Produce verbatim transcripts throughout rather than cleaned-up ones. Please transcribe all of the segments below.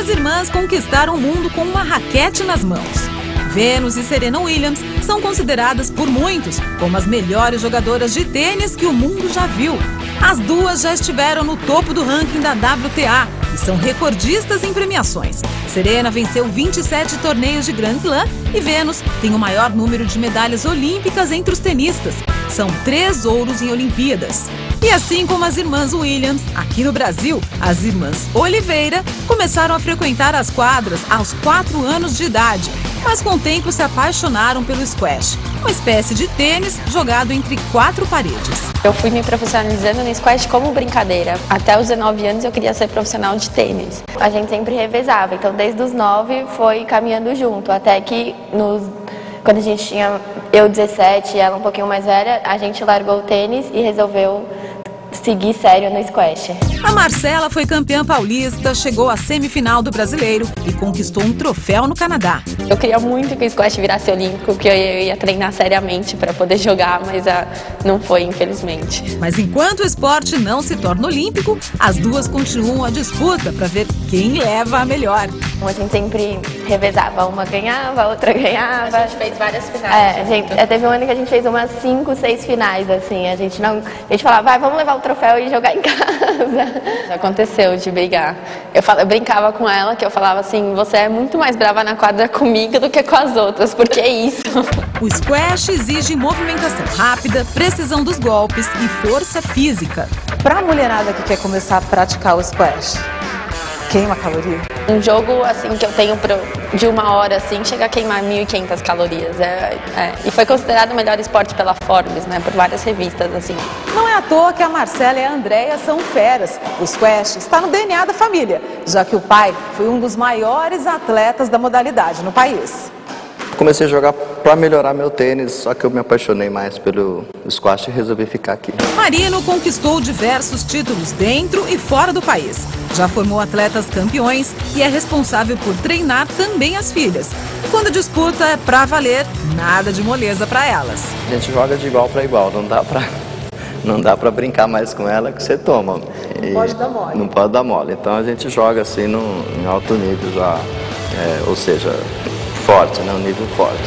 irmãs conquistaram o mundo com uma raquete nas mãos. Venus e Serena Williams são consideradas por muitos como as melhores jogadoras de tênis que o mundo já viu. As duas já estiveram no topo do ranking da W T A e são recordistas em premiações. Serena venceu vinte e sete torneios de Grand Slam e Venus tem o maior número de medalhas olímpicas entre os tenistas. São três ouros em Olimpíadas. E assim como as irmãs Williams, aqui no Brasil, as irmãs Oliveira começaram a frequentar as quadras aos quatro anos de idade, mas com o tempo se apaixonaram pelo squash, uma espécie de tênis jogado entre quatro paredes. Eu fui me profissionalizando no squash como brincadeira. Até os dezenove anos eu queria ser profissional de tênis. A gente sempre revezava, então desde os nove foi caminhando junto, até que nos, quando a gente tinha, eu dezessete e ela um pouquinho mais velha, a gente largou o tênis e resolveu seguir sério no squash. A Marcela foi campeã paulista, chegou à semifinal do Brasileiro e conquistou um troféu no Canadá. Eu queria muito que o squash virasse olímpico, porque eu ia treinar seriamente para poder jogar, mas ah, não foi, infelizmente. Mas enquanto o esporte não se torna olímpico, as duas continuam a disputa para ver quem leva a melhor. A gente sempre revezava, uma ganhava, a outra ganhava. A gente fez várias finais. É, a gente, teve um ano que a gente fez umas cinco, seis finais, assim. A gente não, a gente falava, vai, vamos levar o troféu e jogar em casa. Já aconteceu de brigar. Eu, fal, eu brincava com ela, que eu falava assim, você é muito mais brava na quadra comigo do que com as outras, porque é isso. O squash exige movimentação rápida, precisão dos golpes e força física. Para a mulherada que quer começar a praticar o squash, queima caloria? Um jogo assim que eu tenho pro, de uma hora assim chega a queimar mil e quinhentas calorias. É, é. E foi considerado o melhor esporte pela Forbes, né, por várias revistas assim. Não é à toa que a Marcela e a Andréia são feras. O squash está no D N A da família, já que o pai foi um dos maiores atletas da modalidade no país. Comecei a jogar para melhorar meu tênis, só que eu me apaixonei mais pelo squash e resolvi ficar aqui. Marino conquistou diversos títulos dentro e fora do país. Já formou atletas campeões e é responsável por treinar também as filhas. E quando a disputa é pra valer, nada de moleza para elas. A gente joga de igual para igual, não dá para não dá para brincar mais com ela que você toma. Não e pode dar mole. Não pode dar mole. Então a gente joga assim no, em alto nível já, é, ou seja, forte, né? Um nível forte.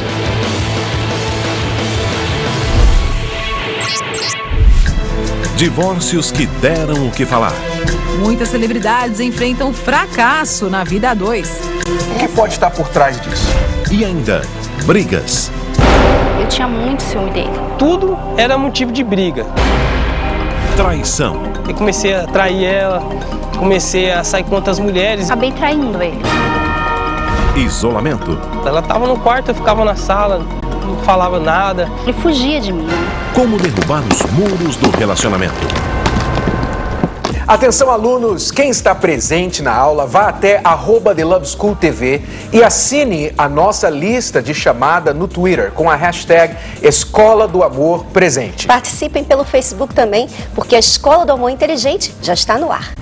Divórcios que deram o que falar. Muitas celebridades enfrentam fracasso na vida a dois. O que pode estar por trás disso? E ainda, brigas. Eu tinha muito ciúme dele. Tudo era motivo de briga. Traição. Eu comecei a trair ela, comecei a sair com outras mulheres. Acabei traindo ele. Isolamento. Ela estava no quarto, eu ficava na sala, não falava nada. Ele fugia de mim. Como derrubar os muros do relacionamento. Atenção, alunos, quem está presente na aula, vá até arroba The Love School T V e assine a nossa lista de chamada no Twitter com a hashtag Escola do Amor Presente. Participem pelo Facebook também, porque a Escola do Amor Inteligente já está no ar.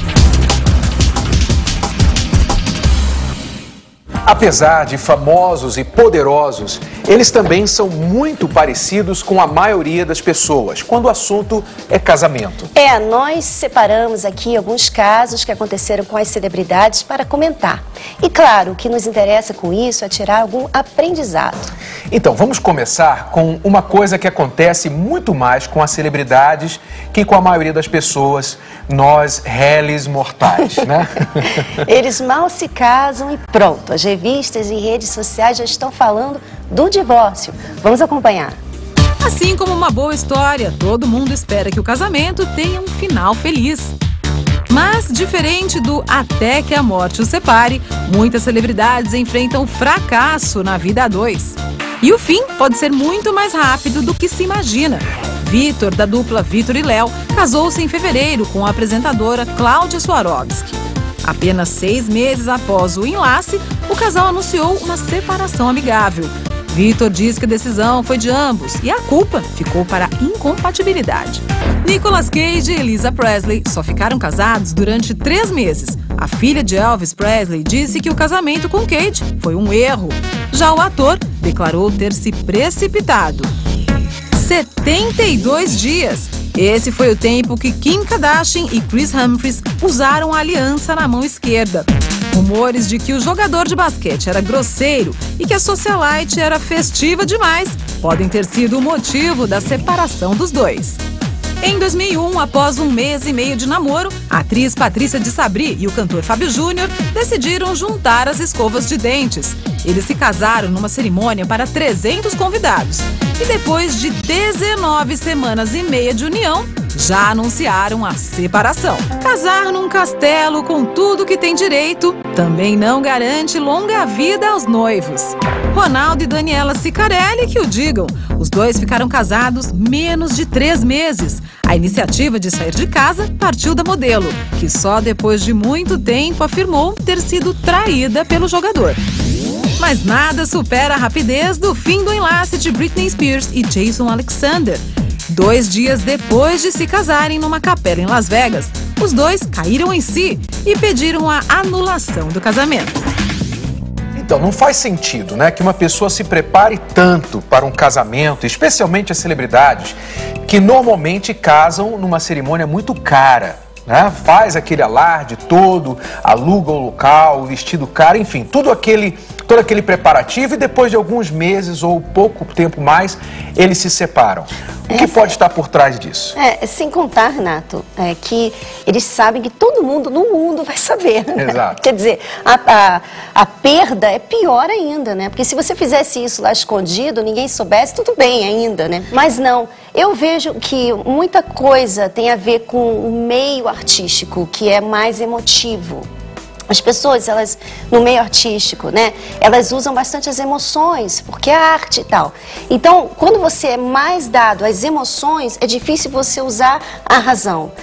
Apesar de famosos e poderosos, eles também são muito parecidos com a maioria das pessoas, quando o assunto é casamento. É, nós separamos aqui alguns casos que aconteceram com as celebridades para comentar. E claro, o que nos interessa com isso é tirar algum aprendizado. Então, vamos começar com uma coisa que acontece muito mais com as celebridades que com a maioria das pessoas, nós réis mortais, né? Eles mal se casam e pronto, as revistas e redes sociais já estão falando do divórcio. Vamos acompanhar. Assim como uma boa história, todo mundo espera que o casamento tenha um final feliz. Mas, diferente do até que a morte os separe, muitas celebridades enfrentam fracasso na vida a dois. E o fim pode ser muito mais rápido do que se imagina. Vitor, da dupla Vitor e Léo, casou-se em fevereiro com a apresentadora Cláudia Swarovski. Apenas seis meses após o enlace, o casal anunciou uma separação amigável. Vitor diz que a decisão foi de ambos e a culpa ficou para a incompatibilidade. Nicolas Cage e Elisa Presley só ficaram casados durante três meses. A filha de Elvis Presley disse que o casamento com Cage foi um erro. Já o ator declarou ter se precipitado. setenta e dois dias! Esse foi o tempo que Kim Kardashian e Chris Humphries usaram a aliança na mão esquerda. Rumores de que o jogador de basquete era grosseiro e que a socialite era festiva demais podem ter sido o motivo da separação dos dois. Em dois mil e um, após um mês e meio de namoro, a atriz Patrícia de Sabri e o cantor Fábio Júnior decidiram juntar as escovas de dentes. Eles se casaram numa cerimônia para trezentos convidados. E depois de dezenove semanas e meia de união, já anunciaram a separação. Casar num castelo com tudo que tem direito também não garante longa vida aos noivos. Ronaldo e Daniela Sicarelli que o digam. Os dois ficaram casados menos de três meses. A iniciativa de sair de casa partiu da modelo, que só depois de muito tempo afirmou ter sido traída pelo jogador. Mas nada supera a rapidez do fim do enlace de Britney Spears e Jason Alexander. Dois dias depois de se casarem numa capela em Las Vegas, os dois caíram em si e pediram a anulação do casamento. Então, não faz sentido, né, que uma pessoa se prepare tanto para um casamento, especialmente as celebridades, que normalmente casam numa cerimônia muito cara, né? Faz aquele alarde todo, aluga o local, o vestido caro, enfim, tudo aquele, todo aquele preparativo e depois de alguns meses ou pouco tempo mais, eles se separam. O que pode estar por trás disso? É, sem contar, Renato, é, que eles sabem que todo mundo no mundo vai saber. Né? Exato. Quer dizer, a, a, a perda é pior ainda, né? Porque se você fizesse isso lá escondido, ninguém soubesse, tudo bem ainda, né? Mas não, eu vejo que muita coisa tem a ver com o meio artístico, que é mais emotivo. As pessoas, elas, no meio artístico, né, elas usam bastante as emoções, porque é arte e tal. Então, quando você é mais dado às emoções, é difícil você usar a razão.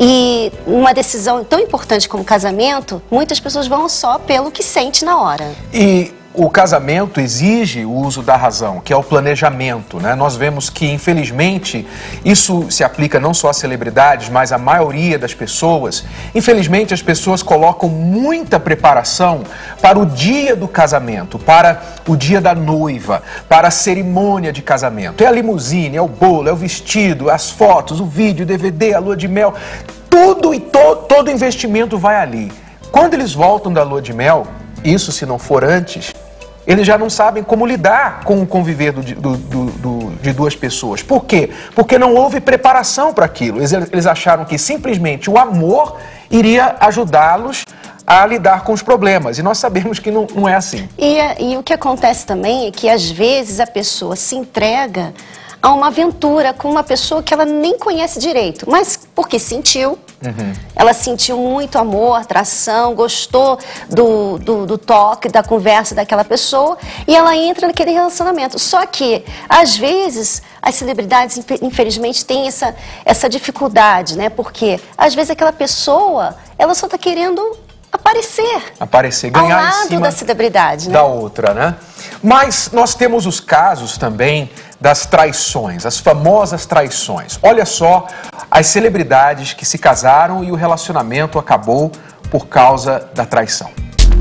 E uma decisão tão importante como casamento, muitas pessoas vão só pelo que sente na hora. E o casamento exige o uso da razão, que é o planejamento, né? Nós vemos que, infelizmente, isso se aplica não só às celebridades, mas à maioria das pessoas. Infelizmente, as pessoas colocam muita preparação para o dia do casamento, para o dia da noiva, para a cerimônia de casamento. É a limusine, é o bolo, é o vestido, as fotos, o vídeo, o D V D, a lua de mel. Tudo e to todo investimento vai ali. Quando eles voltam da lua de mel, isso se não for antes, eles já não sabem como lidar com o conviver do, do, do, do, de duas pessoas. Por quê? Porque não houve preparação para aquilo. Eles, eles acharam que simplesmente o amor iria ajudá-los a lidar com os problemas. E nós sabemos que não, não é assim. E, e o que acontece também é que às vezes a pessoa se entrega a uma aventura com uma pessoa que ela nem conhece direito, mas porque sentiu. Uhum. Ela sentiu muito amor, atração, gostou do, do, do toque, da conversa daquela pessoa e ela entra naquele relacionamento. Só que, às vezes, as celebridades, infelizmente, têm essa, essa dificuldade, né? Porque, às vezes, aquela pessoa, ela só está querendo aparecer. Aparecer, ganhar ao lado em cima da celebridade, né? Da outra, né? Mas nós temos os casos também das traições, as famosas traições. Olha só as celebridades que se casaram e o relacionamento acabou por causa da traição.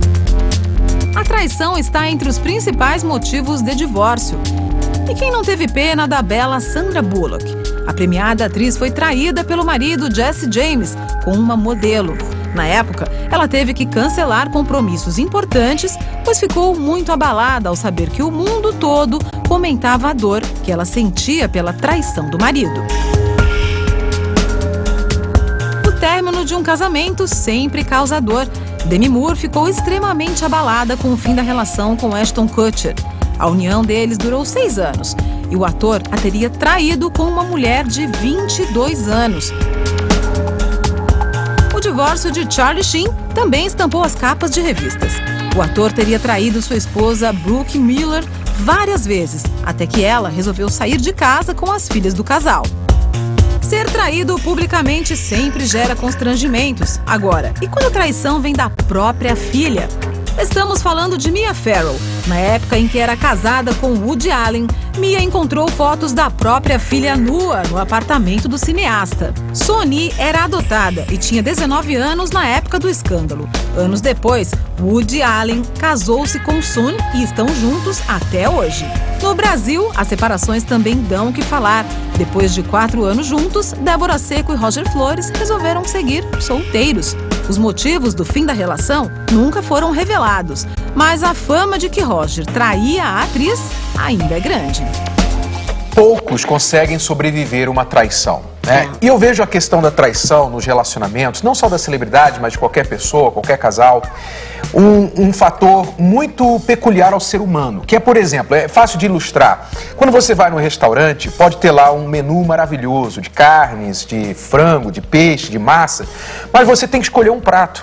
A traição está entre os principais motivos de divórcio. E quem não teve pena da bela Sandra Bullock? A premiada atriz foi traída pelo marido Jesse James com uma modelo. Na época, ela teve que cancelar compromissos importantes, pois ficou muito abalada ao saber que o mundo todo comentava a dor que ela sentia pela traição do marido. O término de um casamento sempre causa dor. Demi Moore ficou extremamente abalada com o fim da relação com Ashton Kutcher. A união deles durou seis anos e o ator a teria traído com uma mulher de vinte e dois anos. O divórcio de Charlie Sheen também estampou as capas de revistas. O ator teria traído sua esposa Brooke Miller várias vezes, até que ela resolveu sair de casa com as filhas do casal. Ser traído publicamente sempre gera constrangimentos. Agora, e quando a traição vem da própria filha? Estamos falando de Mia Farrow. Na época em que era casada com Woody Allen, Mia encontrou fotos da própria filha nua no apartamento do cineasta. Soni era adotada e tinha dezenove anos na época do escândalo. Anos depois, Woody Allen casou-se com Sun e estão juntos até hoje. No Brasil, as separações também dão o que falar. Depois de quatro anos juntos, Débora Seco e Roger Flores resolveram seguir solteiros. Os motivos do fim da relação nunca foram revelados, mas a fama de que Roger traía a atriz ainda é grande. Poucos conseguem sobreviver a uma traição, né? É. E eu vejo a questão da traição nos relacionamentos, não só da celebridade, mas de qualquer pessoa, qualquer casal, um, um fator muito peculiar ao ser humano, que é, por exemplo, é fácil de ilustrar. Quando você vai num restaurante, pode ter lá um menu maravilhoso de carnes, de frango, de peixe, de massa, mas você tem que escolher um prato.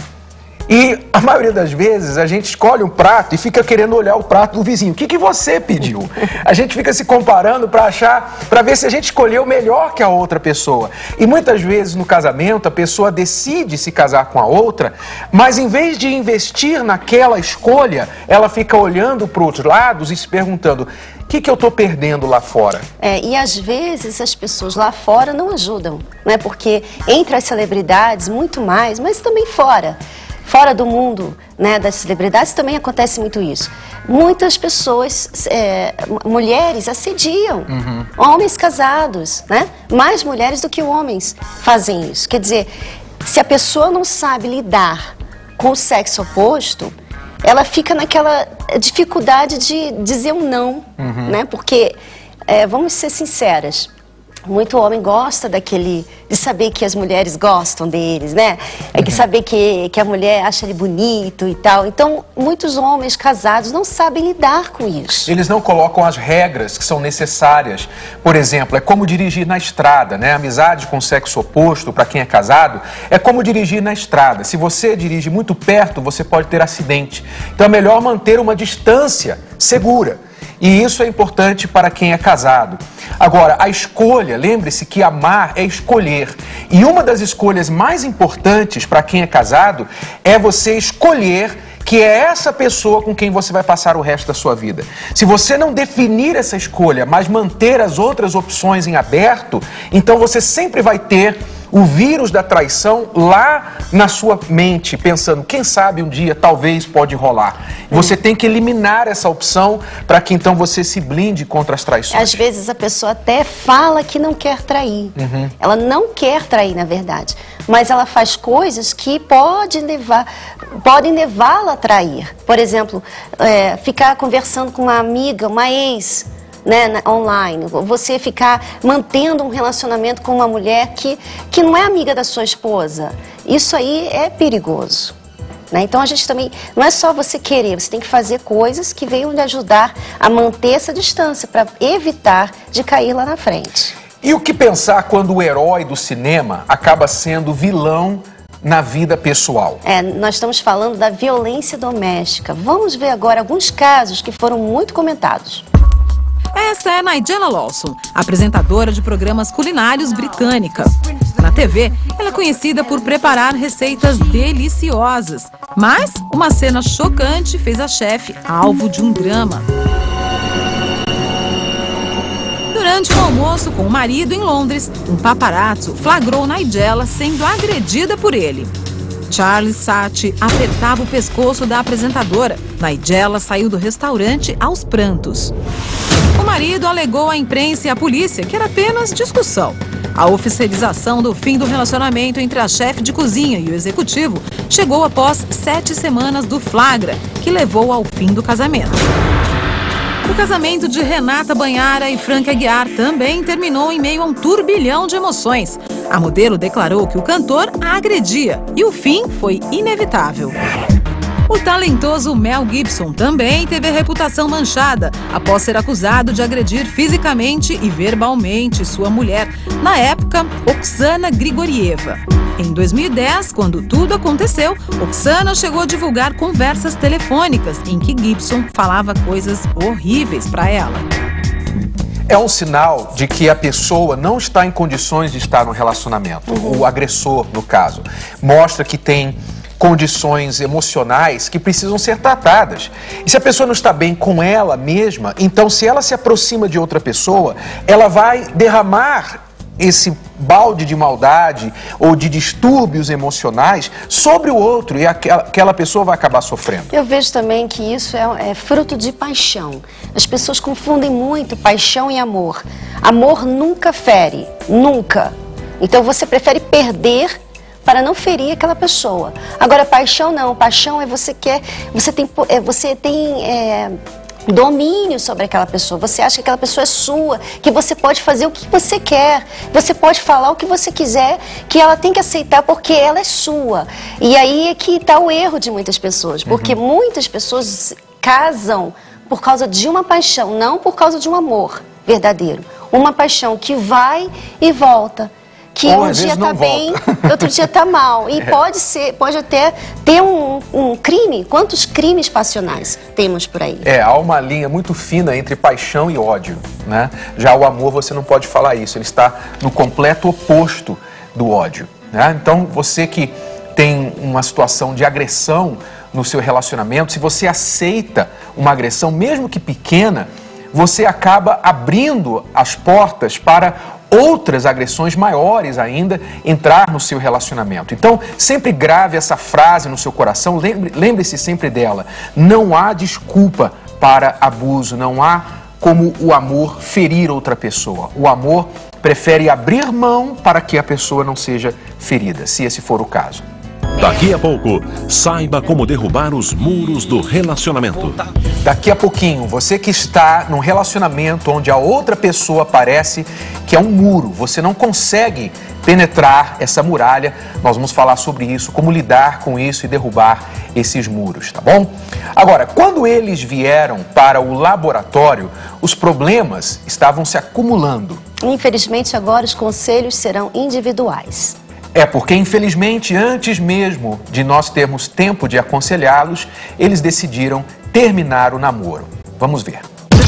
E a maioria das vezes a gente escolhe um prato e fica querendo olhar o prato do vizinho. O que, que você pediu? A gente fica se comparando para achar, para ver se a gente escolheu melhor que a outra pessoa. E muitas vezes no casamento a pessoa decide se casar com a outra, mas em vez de investir naquela escolha, ela fica olhando para os lados e se perguntando: o que, que eu estou perdendo lá fora? É, e às vezes as pessoas lá fora não ajudam, né? Porque entre as celebridades, muito mais, mas também fora. Fora do mundo, né, das celebridades também acontece muito isso. Muitas pessoas, é, mulheres assediam uhum. homens casados, né? Mais mulheres do que homens fazem isso. Quer dizer, se a pessoa não sabe lidar com o sexo oposto, ela fica naquela dificuldade de dizer um não, uhum. né? Porque, é, vamos ser sinceras, muito homem gosta daquele, de saber que as mulheres gostam deles, né? É que saber que, que a mulher acha ele bonito e tal. Então, muitos homens casados não sabem lidar com isso. Eles não colocam as regras que são necessárias. Por exemplo, é como dirigir na estrada, né? Amizade com o sexo oposto, para quem é casado, é como dirigir na estrada. Se você dirige muito perto, você pode ter acidente. Então, é melhor manter uma distância segura. E isso é importante para quem é casado. Agora, a escolha, lembre-se que amar é escolher. E uma das escolhas mais importantes para quem é casado é você escolher que é essa pessoa com quem você vai passar o resto da sua vida. Se você não definir essa escolha, mas manter as outras opções em aberto, então você sempre vai ter o vírus da traição lá na sua mente, pensando, quem sabe um dia talvez pode rolar. Você tem que eliminar essa opção para que então você se blinde contra as traições. Às vezes a pessoa até fala que não quer trair. Uhum. Ela não quer trair, na verdade. Mas ela faz coisas que pode levar, podem levá-la a trair. Por exemplo, é, ficar conversando com uma amiga, uma ex, né, online, você ficar mantendo um relacionamento com uma mulher que, que não é amiga da sua esposa. Isso aí é perigoso, né? Então a gente também, não é só você querer, você tem que fazer coisas que venham lhe ajudar a manter essa distância, para evitar de cair lá na frente. E o que pensar quando o herói do cinema acaba sendo vilão na vida pessoal? É, nós estamos falando da violência doméstica. Vamos ver agora alguns casos que foram muito comentados. Essa é Nigella Lawson, apresentadora de programas culinários britânica. Na T V, ela é conhecida por preparar receitas deliciosas. Mas uma cena chocante fez a chefe alvo de um drama. Durante um almoço com o marido em Londres, um paparazzo flagrou Nigella sendo agredida por ele. Charles Saatchi apertava o pescoço da apresentadora. Nigella saiu do restaurante aos prantos. O marido alegou à imprensa e à polícia que era apenas discussão. A oficialização do fim do relacionamento entre a chefe de cozinha e o executivo chegou após sete semanas do flagra, que levou ao fim do casamento. O casamento de Renata Banhara e Frank Aguiar também terminou em meio a um turbilhão de emoções. A modelo declarou que o cantor a agredia e o fim foi inevitável. O talentoso Mel Gibson também teve a reputação manchada após ser acusado de agredir fisicamente e verbalmente sua mulher, na época, Oksana Grigorieva. Em dois mil e dez, quando tudo aconteceu, Oksana chegou a divulgar conversas telefônicas em que Gibson falava coisas horríveis para ela. É um sinal de que a pessoa não está em condições de estar no relacionamento. Uhum. O agressor, no caso, mostra que tem condições emocionais que precisam ser tratadas. E se a pessoa não está bem com ela mesma, então se ela se aproxima de outra pessoa, ela vai derramar esse balde de maldade ou de distúrbios emocionais sobre o outro, e aquela, aquela pessoa vai acabar sofrendo. Eu vejo também que isso é, é fruto de paixão. As pessoas confundem muito paixão e amor. Amor nunca fere, nunca. Então você prefere perder para não ferir aquela pessoa. Agora, paixão não. Paixão é você quer, você tem, é, você tem é, domínio sobre aquela pessoa. Você acha que aquela pessoa é sua, que você pode fazer o que você quer, você pode falar o que você quiser, que ela tem que aceitar porque ela é sua. E aí é que está o erro de muitas pessoas, porque uhum. muitas pessoas casam por causa de uma paixão, não por causa de um amor verdadeiro. Uma paixão que vai e volta. Que Ou, um dia está bem, outro dia está mal. E é. pode ser, pode até ter um, um crime. Quantos crimes passionais temos por aí? É, há uma linha muito fina entre paixão e ódio, né? Já o amor, você não pode falar isso. Ele está no completo oposto do ódio, né? Então, você que tem uma situação de agressão no seu relacionamento, se você aceita uma agressão, mesmo que pequena, você acaba abrindo as portas para outras agressões maiores ainda entrar no seu relacionamento. Então, sempre grave essa frase no seu coração, lembre, lembre-se sempre dela. Não há desculpa para abuso, não há como o amor ferir outra pessoa. O amor prefere abrir mão para que a pessoa não seja ferida, se esse for o caso. Daqui a pouco, saiba como derrubar os muros do relacionamento. Daqui a pouquinho, você que está num relacionamento onde a outra pessoa parece que é um muro, você não consegue penetrar essa muralha, nós vamos falar sobre isso, como lidar com isso e derrubar esses muros, tá bom? Agora, quando eles vieram para o laboratório, os problemas estavam se acumulando. Infelizmente, agora os conselhos serão individuais. É porque, infelizmente, antes mesmo de nós termos tempo de aconselhá-los, eles decidiram terminar o namoro. Vamos ver.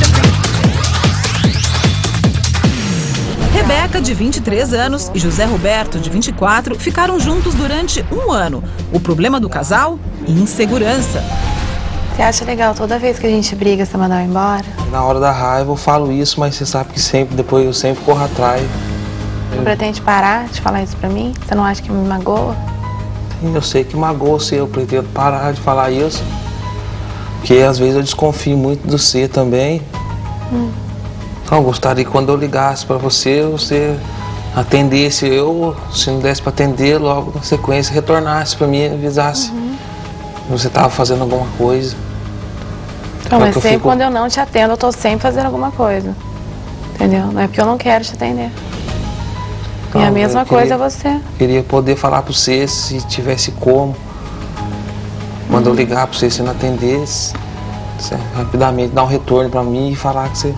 Rebeca, de vinte e três anos, e José Roberto, de vinte e quatro, ficaram juntos durante um ano. O problema do casal? Insegurança. Você acha legal toda vez que a gente briga, você mandar eu embora? Na hora da raiva eu falo isso, mas você sabe que sempre, depois eu sempre corro atrás. Você pretende parar de falar isso pra mim? Você não acha que me magoa? Sim, eu sei que magoa você, eu pretendo parar de falar isso. Porque às vezes eu desconfio muito do você também. Hum. Então eu gostaria que quando eu ligasse pra você, você atendesse eu, se não desse pra atender, logo na sequência retornasse pra mim e avisasse. Uhum. que você tava fazendo alguma coisa. Então, mas sempre fico... quando eu não te atendo, eu tô sempre fazendo alguma coisa. Entendeu? Não é porque eu não quero te atender. E a mesma coisa é você. Queria poder falar pra você se tivesse como. Quando uhum. eu ligar pra você, se não atendesse, você rapidamente dar um retorno pra mim e falar que você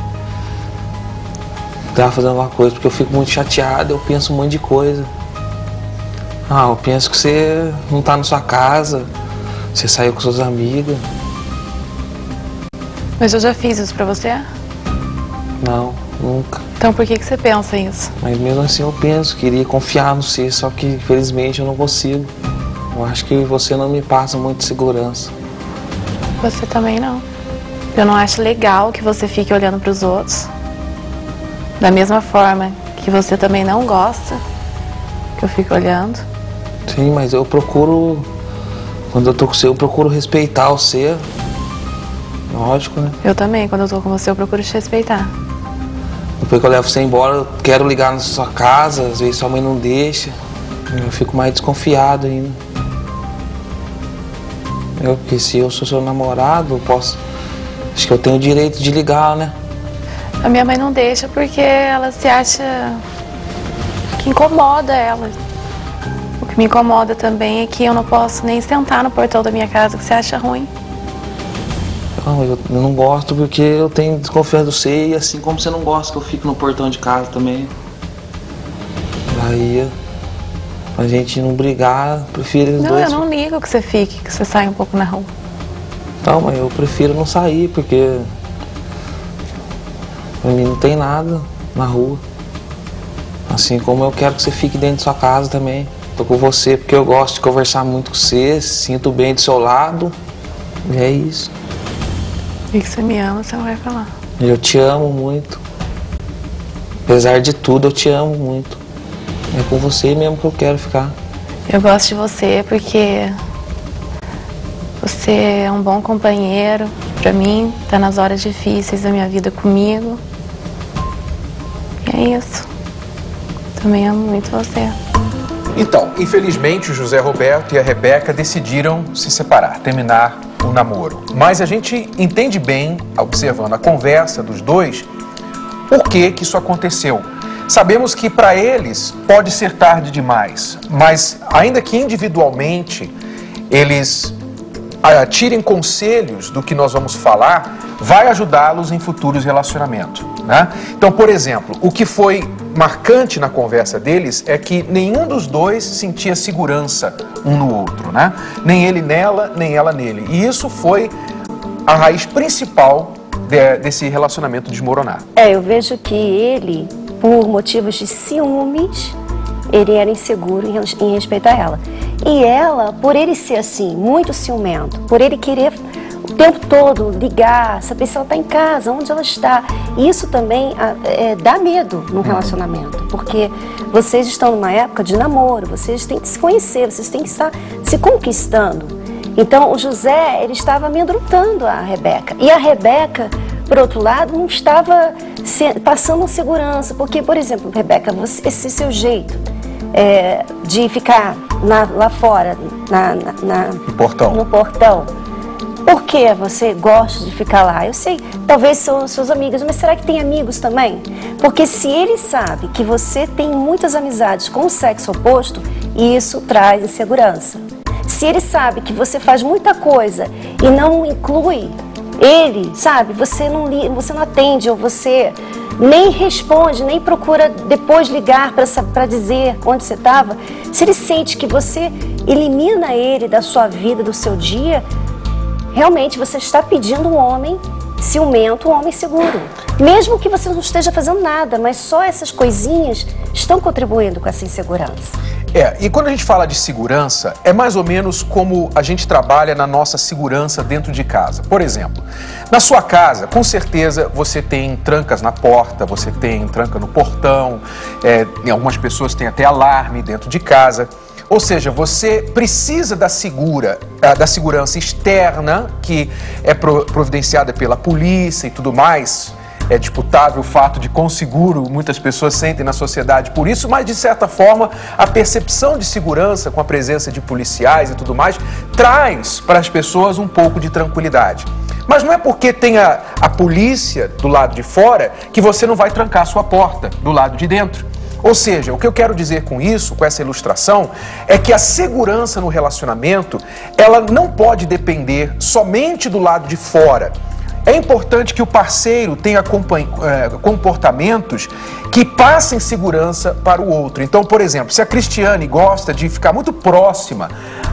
tava fazendo alguma coisa, porque eu fico muito chateado, eu penso um monte de coisa. Ah, eu penso que você não tá na sua casa, você saiu com suas amigas. Mas eu já fiz isso pra você? Não, nunca. Então por que que você pensa isso? Mas mesmo assim eu penso, queria confiar no você, só que infelizmente eu não consigo. Eu acho que você não me passa muita segurança. Você também não. Eu não acho legal que você fique olhando pros outros. Da mesma forma que você também não gosta que eu fique olhando. Sim, mas eu procuro, quando eu tô com você, eu procuro respeitar você. Lógico, né? Eu também, quando eu tô com você, eu procuro te respeitar. Depois que eu levo você embora, eu quero ligar na sua casa, às vezes sua mãe não deixa. Eu fico mais desconfiado ainda. Eu, porque se eu sou seu namorado, eu posso... Acho que eu tenho o direito de ligar, né? A minha mãe não deixa porque ela se acha que incomoda ela. O que me incomoda também é que eu não posso nem sentar no portão da minha casa, que você acha ruim. Não, eu não gosto porque eu tenho desconfiança de você, e assim como você não gosta que eu fique no portão de casa também. Daí, a gente não brigar, prefiro os não, dois. Não, eu não ligo que você fique, que você saia um pouco na rua. Não, mas eu prefiro não sair, porque pra mim não tem nada na rua. Assim como eu quero que você fique dentro de sua casa também. Tô com você porque eu gosto de conversar muito com você, sinto bem do seu lado, e é isso. E que você me ama, você não vai falar. Eu te amo muito. Apesar de tudo, eu te amo muito. É com você mesmo que eu quero ficar. Eu gosto de você porque você é um bom companheiro pra mim, tá nas horas difíceis da minha vida comigo. E é isso. Também amo muito você. Então, infelizmente, o José Roberto e a Rebeca decidiram se separar, terminar o namoro. Mas a gente entende bem, observando a conversa dos dois, por que que isso aconteceu. Sabemos que para eles pode ser tarde demais, mas ainda que individualmente eles ah, tirem conselhos do que nós vamos falar, vai ajudá-los em futuros relacionamentos, né? Então, por exemplo, o que foi marcante na conversa deles é que nenhum dos dois sentia segurança um no outro, né? Nem ele nela, nem ela nele. E isso foi a raiz principal de, desse relacionamento desmoronar. É, eu vejo que ele, por motivos de ciúmes, ele era inseguro em, em respeito a ela. E ela, por ele ser assim, muito ciumento, por ele querer o tempo todo ligar, saber se ela está em casa, onde ela está. Isso também é, dá medo no relacionamento, porque vocês estão numa época de namoro, vocês têm que se conhecer, vocês têm que estar se conquistando. Então, o José, ele estava amedrontando a Rebeca. E a Rebeca, por outro lado, não estava se, passando segurança, porque, por exemplo, Rebeca, você, esse seu jeito é, de ficar na, lá fora, na, na, na, no portão, no portão, por que você gosta de ficar lá? Eu sei, talvez são seus amigos, mas será que tem amigos também? Porque se ele sabe que você tem muitas amizades com o sexo oposto, isso traz insegurança. Se ele sabe que você faz muita coisa e não inclui ele, sabe, você não, li, você não atende ou você nem responde, nem procura depois ligar para dizer onde você estava, se ele sente que você elimina ele da sua vida, do seu dia, realmente você está pedindo um homem ciumento, um homem seguro. Mesmo que você não esteja fazendo nada, mas só essas coisinhas estão contribuindo com essa insegurança. É, e quando a gente fala de segurança, é mais ou menos como a gente trabalha na nossa segurança dentro de casa. Por exemplo, na sua casa, com certeza você tem trancas na porta, você tem tranca no portão, é, algumas pessoas têm até alarme dentro de casa. Ou seja, você precisa da, segura, da segurança externa, que é providenciada pela polícia e tudo mais. É disputável o fato de quão seguro muitas pessoas sentem na sociedade por isso, mas de certa forma a percepção de segurança com a presença de policiais e tudo mais traz para as pessoas um pouco de tranquilidade. Mas não é porque tem a, a polícia do lado de fora que você não vai trancar a sua porta do lado de dentro. Ou seja, o que eu quero dizer com isso, com essa ilustração, é que a segurança no relacionamento, ela não pode depender somente do lado de fora. É importante que o parceiro tenha comportamentos que passem segurança para o outro. Então, por exemplo, se a Cristiane gosta de ficar muito próxima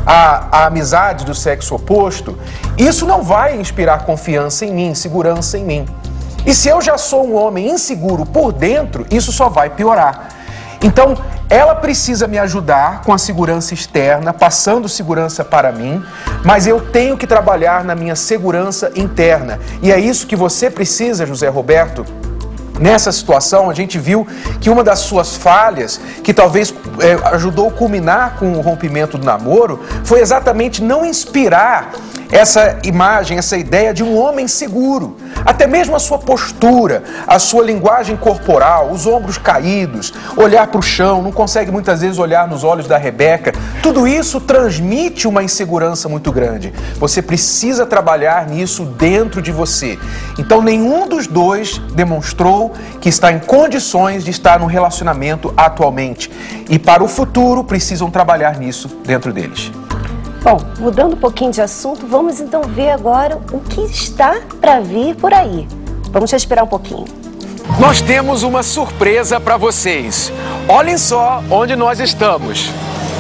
à, à amizade do sexo oposto, isso não vai inspirar confiança em mim, segurança em mim. E se eu já sou um homem inseguro por dentro, isso só vai piorar. Então, ela precisa me ajudar com a segurança externa, passando segurança para mim, mas eu tenho que trabalhar na minha segurança interna. E é isso que você precisa, José Roberto. Nessa situação, a gente viu que uma das suas falhas, que talvez é, ajudou a culminar com o rompimento do namoro, foi exatamente não inspirar essa imagem, essa ideia de um homem seguro. Até mesmo a sua postura, a sua linguagem corporal, os ombros caídos, olhar para o chão, não consegue muitas vezes olhar nos olhos da Rebeca. Tudo isso transmite uma insegurança muito grande. Você precisa trabalhar nisso dentro de você. Então, nenhum dos dois demonstrou que está em condições de estar num relacionamento atualmente. E para o futuro, precisam trabalhar nisso dentro deles. Bom, mudando um pouquinho de assunto, vamos então ver agora o que está para vir por aí. Vamos respirar um pouquinho. Nós temos uma surpresa para vocês. Olhem só onde nós estamos.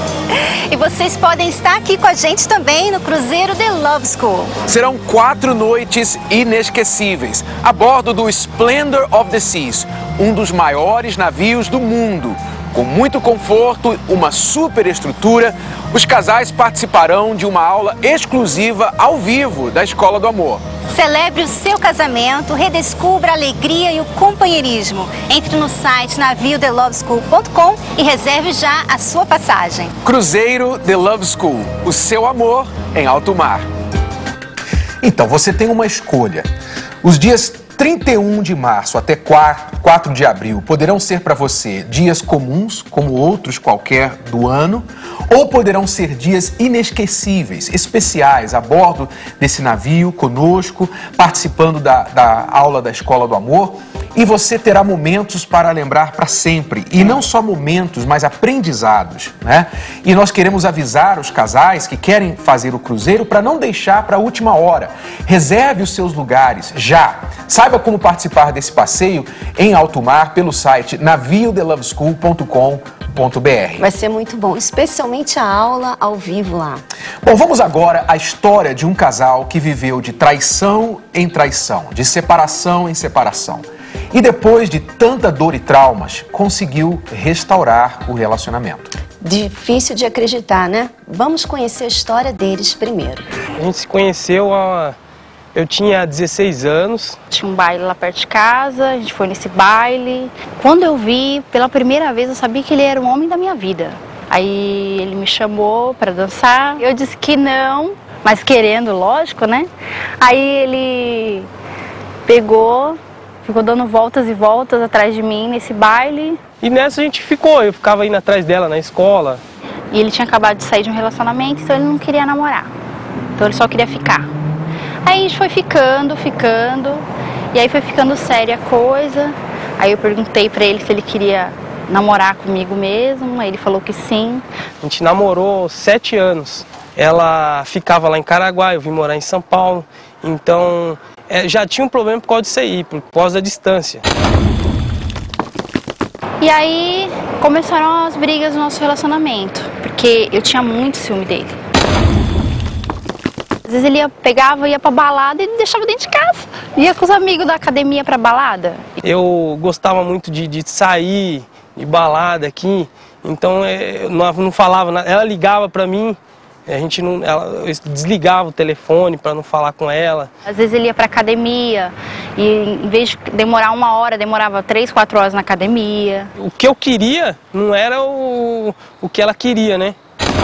E vocês podem estar aqui com a gente também no cruzeiro The Love School. Serão quatro noites inesquecíveis a bordo do Splendor of the Seas, um dos maiores navios do mundo. Com muito conforto, uma super estrutura, os casais participarão de uma aula exclusiva ao vivo da Escola do Amor. Celebre o seu casamento, redescubra a alegria e o companheirismo. Entre no site navio the love school ponto com e reserve já a sua passagem. Cruzeiro The Love School, o seu amor em alto mar. Então, você tem uma escolha. Os dias trinta e um de março até quatro de abril poderão ser para você dias comuns, como outros qualquer do ano, ou poderão ser dias inesquecíveis, especiais, a bordo desse navio, conosco, participando da, da aula da Escola do Amor, e você terá momentos para lembrar para sempre, e não só momentos, mas aprendizados, né? E nós queremos avisar os casais que querem fazer o cruzeiro para não deixar para a última hora. Reserve os seus lugares já. Saiba como participar desse passeio em alto mar pelo site navio the love school ponto com ponto br. Vai ser muito bom, especialmente a aula ao vivo lá. Bom, vamos agora à história de um casal que viveu de traição em traição, de separação em separação. E depois de tanta dor e traumas, conseguiu restaurar o relacionamento. Difícil de acreditar, né? Vamos conhecer a história deles primeiro. A gente se conheceu, a... eu tinha dezesseis anos. Tinha um baile lá perto de casa, a gente foi nesse baile. Quando eu vi, pela primeira vez, eu sabia que ele era o homem da minha vida. Aí ele me chamou para dançar, eu disse que não, mas querendo, lógico, né? Aí ele pegou, ficou dando voltas e voltas atrás de mim nesse baile. E nessa a gente ficou, eu ficava indo atrás dela na escola. E ele tinha acabado de sair de um relacionamento, então ele não queria namorar. Então ele só queria ficar. Aí a gente foi ficando, ficando, e aí foi ficando séria a coisa. Aí eu perguntei pra ele se ele queria namorar comigo mesmo, aí ele falou que sim. A gente namorou sete anos. Ela ficava lá em Caraguá, eu vim morar em São Paulo. Então é, já tinha um problema por causa disso aí, por causa da distância. E aí começaram as brigas no nosso relacionamento, porque eu tinha muito ciúme dele. Às vezes ele ia, pegava, ia pra balada e deixava dentro de casa. Ia com os amigos da academia pra balada. Eu gostava muito de, de sair, de balada aqui, então eu não, não falava nada. Ela ligava pra mim, a gente não, ela, eu desligava o telefone pra não falar com ela. Às vezes ele ia pra academia e em vez de demorar uma hora, demorava três, quatro horas na academia. O que eu queria não era o, o que ela queria, né?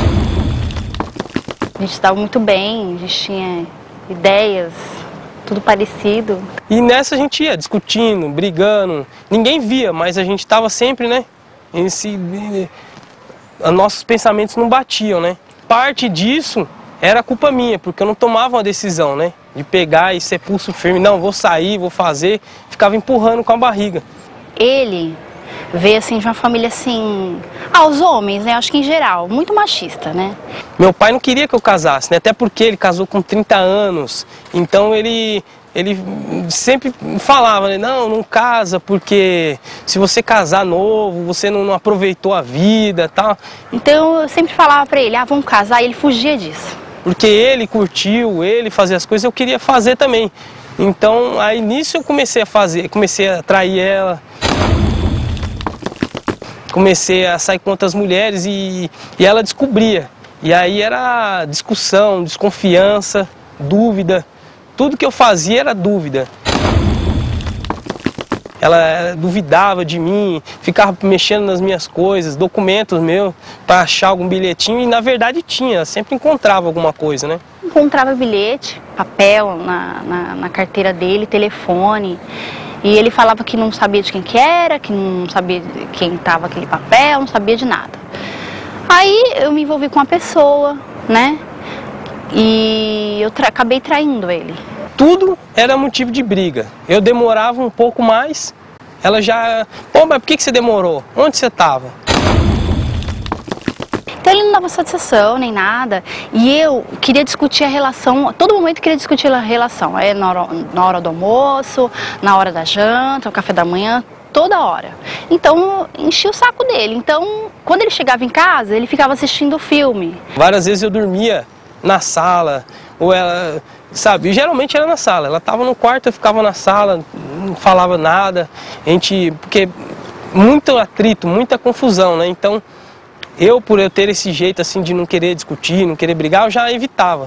A gente estava muito bem, a gente tinha ideias, tudo parecido. E nessa a gente ia discutindo, brigando, ninguém via, mas a gente estava sempre, né? Esse, nossos pensamentos não batiam, né? Parte disso era culpa minha, porque eu não tomava uma decisão, né? De pegar e ser pulso firme, não, vou sair, vou fazer, ficava empurrando com a barriga. Ele veio assim de uma família assim, ah, os homens, né, acho que em geral, muito machista, né? Meu pai não queria que eu casasse, né? Até porque ele casou com trinta anos, então ele, ele sempre falava, né? Não, não casa, porque se você casar novo, você não, não aproveitou a vida, tal. Então eu sempre falava pra ele, ah, vamos casar, e ele fugia disso. Porque ele curtiu, ele fazia as coisas, eu queria fazer também. Então, aí nisso eu comecei a fazer, comecei a atrair ela. Comecei a sair com outras mulheres e, e ela descobria. E aí era discussão, desconfiança, dúvida. Tudo que eu fazia era dúvida. Ela duvidava de mim, ficava mexendo nas minhas coisas, documentos meus, para achar algum bilhetinho. E na verdade tinha, sempre encontrava alguma coisa, né? Encontrava bilhete, papel na, na, na carteira dele, telefone. E ele falava que não sabia de quem que era, que não sabia de quem estava aquele papel, não sabia de nada. Aí eu me envolvi com uma pessoa, né? E eu tra- acabei traindo ele. Tudo era motivo de briga. Eu demorava um pouco mais, ela já... Pô, mas por que que você demorou? Onde você estava? Então ele não dava satisfação nem nada, e eu queria discutir a relação, a todo momento eu queria discutir a relação, é na hora, na hora do almoço, na hora da janta, no café da manhã, toda hora. Então enchi o saco dele, então quando ele chegava em casa, ele ficava assistindo o filme. Várias vezes eu dormia na sala, ou ela, sabe, geralmente era na sala, ela estava no quarto, eu ficava na sala, não falava nada, a gente, porque muito atrito, muita confusão, né, então... Eu, por eu ter esse jeito assim de não querer discutir, não querer brigar, eu já evitava.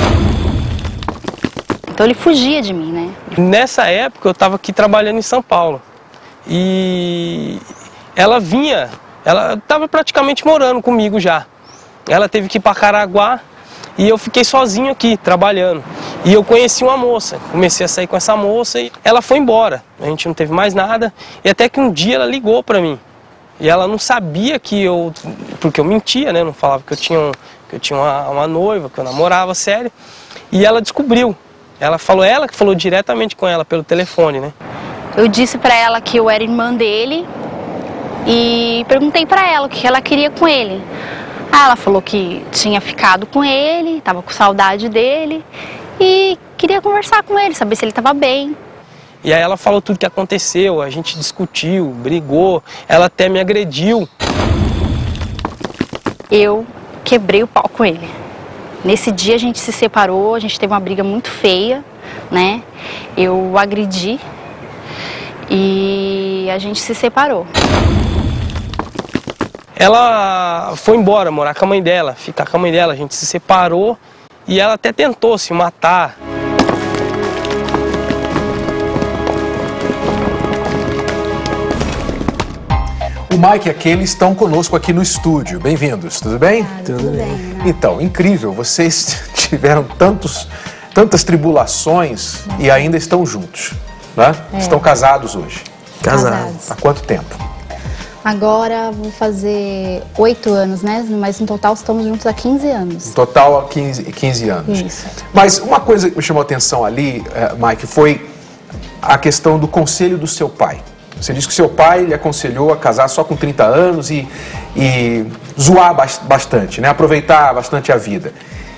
Então ele fugia de mim, né? Nessa época eu estava aqui trabalhando em São Paulo. E ela vinha, ela estava praticamente morando comigo já. Ela teve que ir para Caraguá e eu fiquei sozinho aqui, trabalhando. E eu conheci uma moça, comecei a sair com essa moça e ela foi embora. A gente não teve mais nada. E até que um dia ela ligou pra mim. E ela não sabia que eu... Porque eu mentia, né? Não falava que eu tinha, um, que eu tinha uma, uma noiva, que eu namorava, sério. E ela descobriu. Ela falou, ela que falou diretamente com ela pelo telefone, né? Eu disse pra ela que eu era irmã dele e perguntei pra ela o que ela queria com ele. Aí ela falou que tinha ficado com ele, tava com saudade dele e queria conversar com ele, saber se ele estava bem. E aí ela falou tudo que aconteceu, a gente discutiu, brigou, ela até me agrediu. Eu quebrei o pau com ele. Nesse dia a gente se separou, a gente teve uma briga muito feia, né? Eu o agredi e a gente se separou. Ela foi embora morar com a mãe dela, ficar com a mãe dela, a gente se separou e ela até tentou se matar. O Mike e a Kelly estão conosco aqui no estúdio. Bem-vindos, tudo bem? Ah, tudo bem. Né? Então, incrível, vocês tiveram tantos, tantas tribulações e ainda estão juntos, né? É. Estão casados hoje. Casados. Há quanto tempo? Agora vou fazer oito anos, né? Mas no total estamos juntos há quinze anos. No total há quinze, quinze anos. Isso. Mas uma coisa que me chamou a atenção ali, Mike, foi a questão do conselho do seu pai. Você disse que seu pai lhe aconselhou a casar só com trinta anos e, e zoar bastante, né? Aproveitar bastante a vida.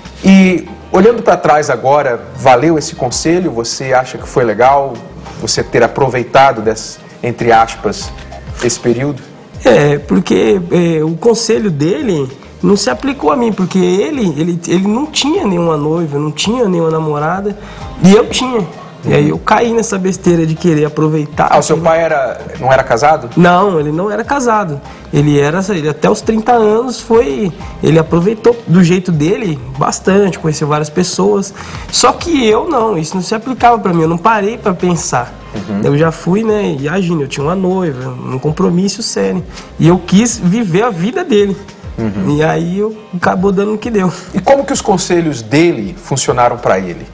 E olhando para trás agora, valeu esse conselho? Você acha que foi legal você ter aproveitado, desse, entre aspas, esse período? É, porque é, o conselho dele não se aplicou a mim, porque ele, ele, ele não tinha nenhuma noiva, não tinha nenhuma namorada, e eu tinha. E aí eu caí nessa besteira de querer aproveitar. Ah, o seu pai era, não era casado? Não, ele não era casado. Ele era, ele, até os trinta anos foi, ele aproveitou do jeito dele bastante, conheceu várias pessoas. Só que eu não, isso não se aplicava pra mim, eu não parei pra pensar. Uhum. Eu já fui, né, e agindo, eu tinha uma noiva, um compromisso sério. E eu quis viver a vida dele. Uhum. E aí eu acabou dando o que deu. E como que os conselhos dele funcionaram pra ele?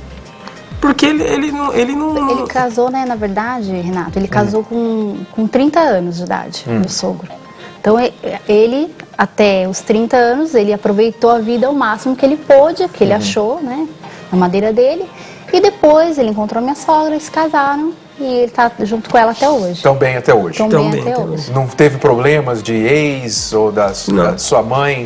Porque ele, ele, não, ele não... Ele casou, né, na verdade, Renato, ele casou com, com trinta anos de idade, hum. meu sogro. Então, ele, até os trinta anos, ele aproveitou a vida ao máximo que ele pôde, que ele uhum. achou, né, na madeira dele. E depois ele encontrou a minha sogra, eles se casaram e ele está junto com ela até hoje. Estão bem até hoje? Estão bem, bem até, até hoje. hoje. Não teve problemas de ex ou da, da sua mãe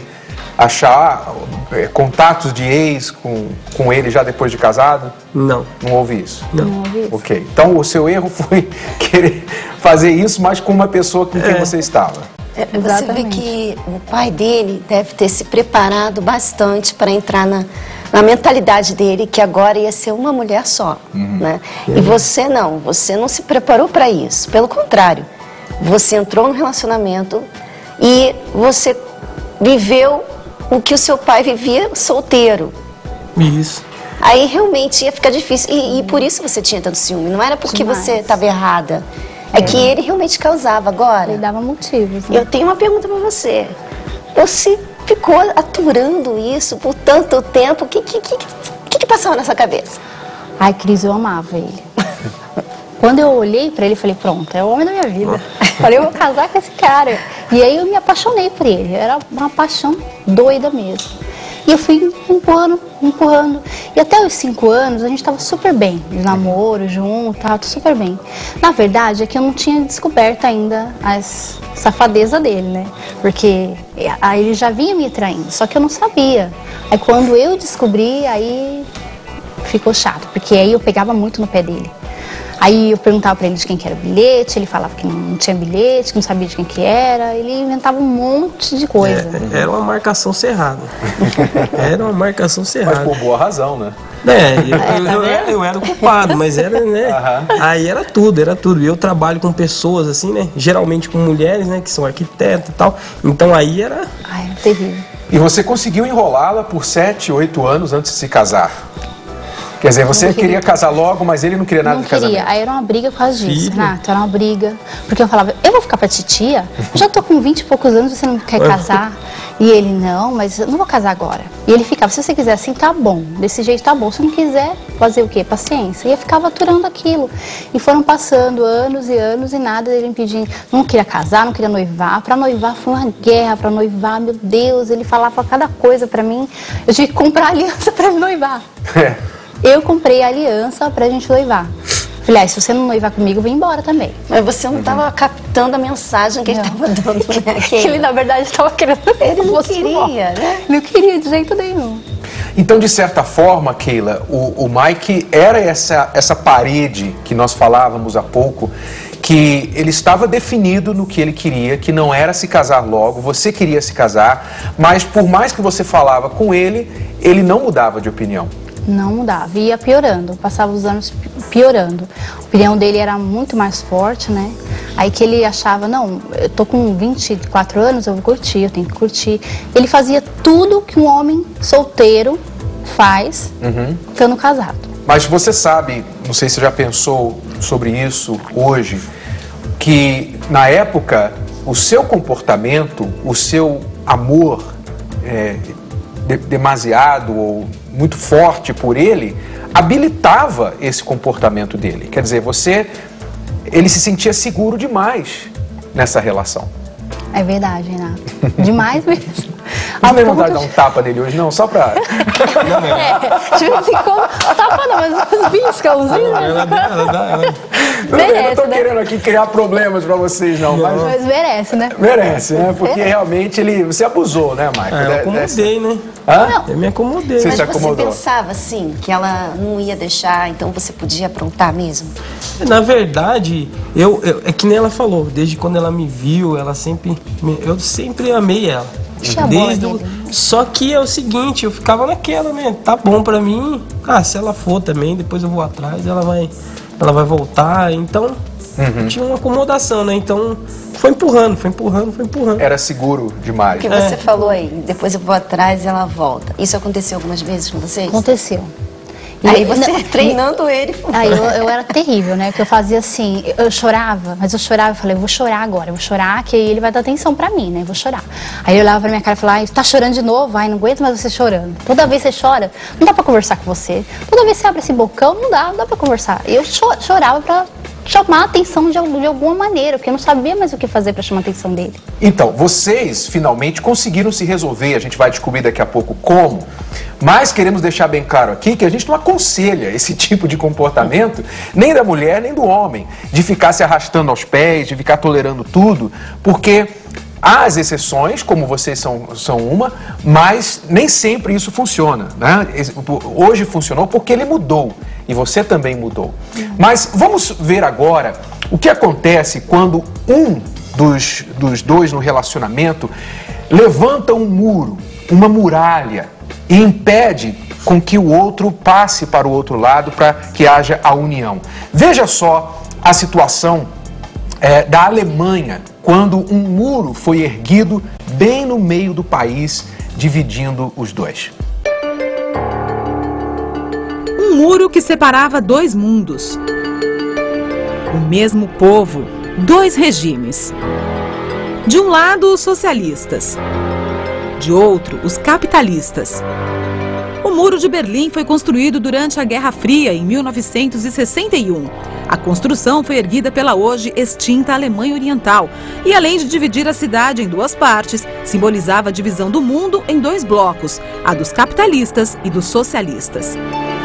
achar é, contatos de ex com, com ele já depois de casado? Não. Não houve isso? Não. Não houve isso. Ok. Então o seu erro foi querer fazer isso, mas com uma pessoa com quem é. você estava. É, você vê que o pai dele deve ter se preparado bastante para entrar na, na mentalidade dele, que agora ia ser uma mulher só. Uhum. Né? Uhum. E você não, você não se preparou para isso. Pelo contrário, você entrou no relacionamento e você viveu o que o seu pai vivia solteiro. Isso. Aí realmente ia ficar difícil. E, e por isso você tinha tanto ciúme. Não era porque Demais. você estava errada. É, é que ele realmente causava. Agora, ele dava motivos. Né? Eu tenho uma pergunta para você. Você ficou aturando isso por tanto tempo. O que, que, que, que, que passava na sua cabeça? Ai, Cris, eu amava ele. Quando eu olhei para ele, falei, pronto, é o homem da minha vida. Falei, eu vou casar com esse cara. E aí eu me apaixonei por ele. Era uma paixão doida mesmo. E eu fui empurrando, empurrando. E até os cinco anos a gente estava super bem. De namoro, junto, tava super bem. Na verdade é que eu não tinha descoberto ainda as safadezas dele, né? Porque aí ele já vinha me traindo, só que eu não sabia. Aí quando eu descobri, aí ficou chato. Porque aí eu pegava muito no pé dele. Aí eu perguntava pra ele de quem que era o bilhete, ele falava que não tinha bilhete, que não sabia de quem que era, ele inventava um monte de coisa. É, era uma marcação cerrada. Era uma marcação cerrada. Mas por boa razão, né? É, eu, eu, eu, eu, eu era o culpado, mas era, né? Uhum. Aí era tudo, era tudo. E eu trabalho com pessoas assim, né? Geralmente com mulheres, né? Que são arquitetas e tal. Então aí era... Ai, terrível. E você conseguiu enrolá-la por sete, oito anos antes de se casar? Quer dizer, você queria. queria casar logo, mas ele não queria nada não de casamento. Queria. Aí era uma briga por causa disso, Renato, era uma briga. Porque eu falava, eu vou ficar pra titia? Eu já tô com vinte e poucos anos, você não quer casar? E ele, não, mas eu não vou casar agora. E ele ficava, se você quiser assim, tá bom. Desse jeito tá bom. Se não quiser, fazer o quê? Paciência. E eu ficava aturando aquilo. E foram passando anos e anos e nada dele me pedindo. Não queria casar, não queria noivar. Pra noivar foi uma guerra, pra noivar, meu Deus. Ele falava cada coisa pra mim. Eu tive que comprar aliança pra me noivar. É. Eu comprei a aliança pra gente noivar. Falei, ah, se você não noivar comigo, vem embora também. Mas você não estava uhum. captando a mensagem que não. ele estava dando, né? Que ele, na verdade, estava querendo... Ele não queria, né? Não queria de jeito nenhum. Então, de certa forma, Keila, o, o Mike era essa, essa parede que nós falávamos há pouco, que ele estava definido no que ele queria, que não era se casar logo, você queria se casar, mas por mais que você falava com ele, ele não mudava de opinião. Não mudava, ia piorando, passava os anos piorando. A opinião dele era muito mais forte, né? Aí que ele achava, não, eu tô com vinte e quatro anos, eu vou curtir, eu tenho que curtir. Ele fazia tudo que um homem solteiro faz, uhum. estando casado. Mas você sabe, não sei se você já pensou sobre isso hoje, que na época o seu comportamento, o seu amor é, de, demasiado ou muito forte por ele, habilitava esse comportamento dele. Quer dizer, você, ele se sentia seguro demais nessa relação. É verdade, Renato. Demais mesmo. Não tem vontade de dar um tapa nele hoje, não? Só pra... É, de vez em quando, tapa não, mas uns biscãozinhos. Ela dá, ela dá, ela... Merece, eu não tô né? querendo aqui criar problemas pra vocês, não. Mas, mas merece, né? Merece, né? Porque é. realmente ele... Você abusou, né, Michael? É, eu acomodei, né? Hã? Não. Eu me acomodei. Você mas se acomodou? Você pensava, assim, que ela não ia deixar, então você podia aprontar mesmo? Na verdade, eu, eu, é que nem ela falou, desde quando ela me viu, ela sempre... Eu sempre amei ela. Desde o... Só que é o seguinte, eu ficava naquela, né? Tá bom pra mim, ah, se ela for também, depois eu vou atrás, ela vai, ela vai voltar, então uhum. tinha uma acomodação, né? Então foi empurrando, foi empurrando, foi empurrando. Era seguro demais. O que você é. falou aí, depois eu vou atrás e ela volta. Isso aconteceu algumas vezes com vocês? Aconteceu. E aí você não, treinando ele. Aí eu, eu era terrível, né? Que eu fazia assim, eu chorava, mas eu chorava, eu falei, eu vou chorar agora, eu vou chorar, que aí ele vai dar atenção pra mim, né? Eu vou chorar. Aí eu olhava pra minha cara e falava, tá chorando de novo? Ai, não aguento mais você chorando. Toda vez que você chora, não dá pra conversar com você. Toda vez que você abre esse bocão, não dá, não dá pra conversar. Eu chorava pra chamar a atenção de, de alguma maneira, porque eu não sabia mais o que fazer pra chamar a atenção dele. Então, vocês finalmente conseguiram se resolver, a gente vai descobrir daqui a pouco como, mas queremos deixar bem claro aqui que a gente não aconselha esse tipo de comportamento, nem da mulher, nem do homem, de ficar se arrastando aos pés, de ficar tolerando tudo, porque há as exceções, como vocês são, são uma, mas nem sempre isso funciona, né? Hoje funcionou porque ele mudou e você também mudou. Mas vamos ver agora o que acontece quando um dos, dos dois no relacionamento levanta um muro, uma muralha, e impede com que o outro passe para o outro lado para que haja a união. Veja só a situação é, da Alemanha, quando um muro foi erguido bem no meio do país, dividindo os dois. Um muro que separava dois mundos. O mesmo povo, dois regimes. De um lado, os socialistas. De outro, os capitalistas. O Muro de Berlim foi construído durante a Guerra Fria, em mil novecentos e sessenta e um. A construção foi erguida pela hoje extinta Alemanha Oriental e, além de dividir a cidade em duas partes, simbolizava a divisão do mundo em dois blocos, a dos capitalistas e dos socialistas.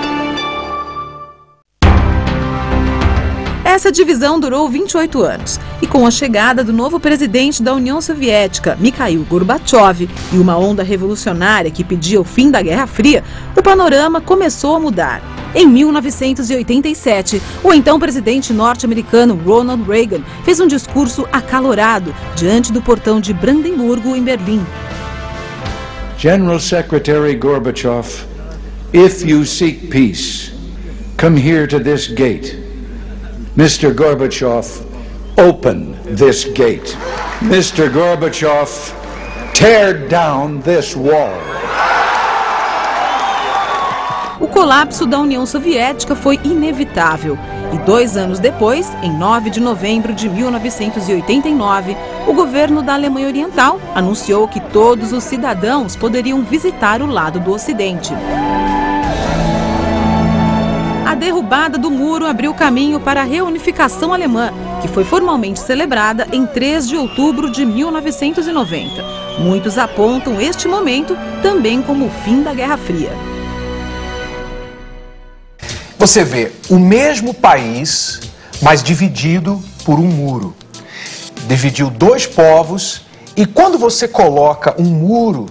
Essa divisão durou vinte e oito anos e, com a chegada do novo presidente da União Soviética, Mikhail Gorbachev, e uma onda revolucionária que pedia o fim da Guerra Fria, o panorama começou a mudar. Em mil novecentos e oitenta e sete, o então presidente norte-americano Ronald Reagan fez um discurso acalorado diante do portão de Brandemburgo, em Berlim. General Secretary Gorbachev, if you seek peace, come here to this gate. Mister Gorbachev, open this gate. Mister Gorbachev, tear down this wall. O colapso da União Soviética foi inevitável. E dois anos depois, em nove de novembro de mil novecentos e oitenta e nove, o governo da Alemanha Oriental anunciou que todos os cidadãos poderiam visitar o lado do Ocidente. A derrubada do muro abriu caminho para a reunificação alemã, que foi formalmente celebrada em três de outubro de mil novecentos e noventa. Muitos apontam este momento também como o fim da Guerra Fria. Você vê o mesmo país, mas dividido por um muro. Dividiu dois povos e quando você coloca um muro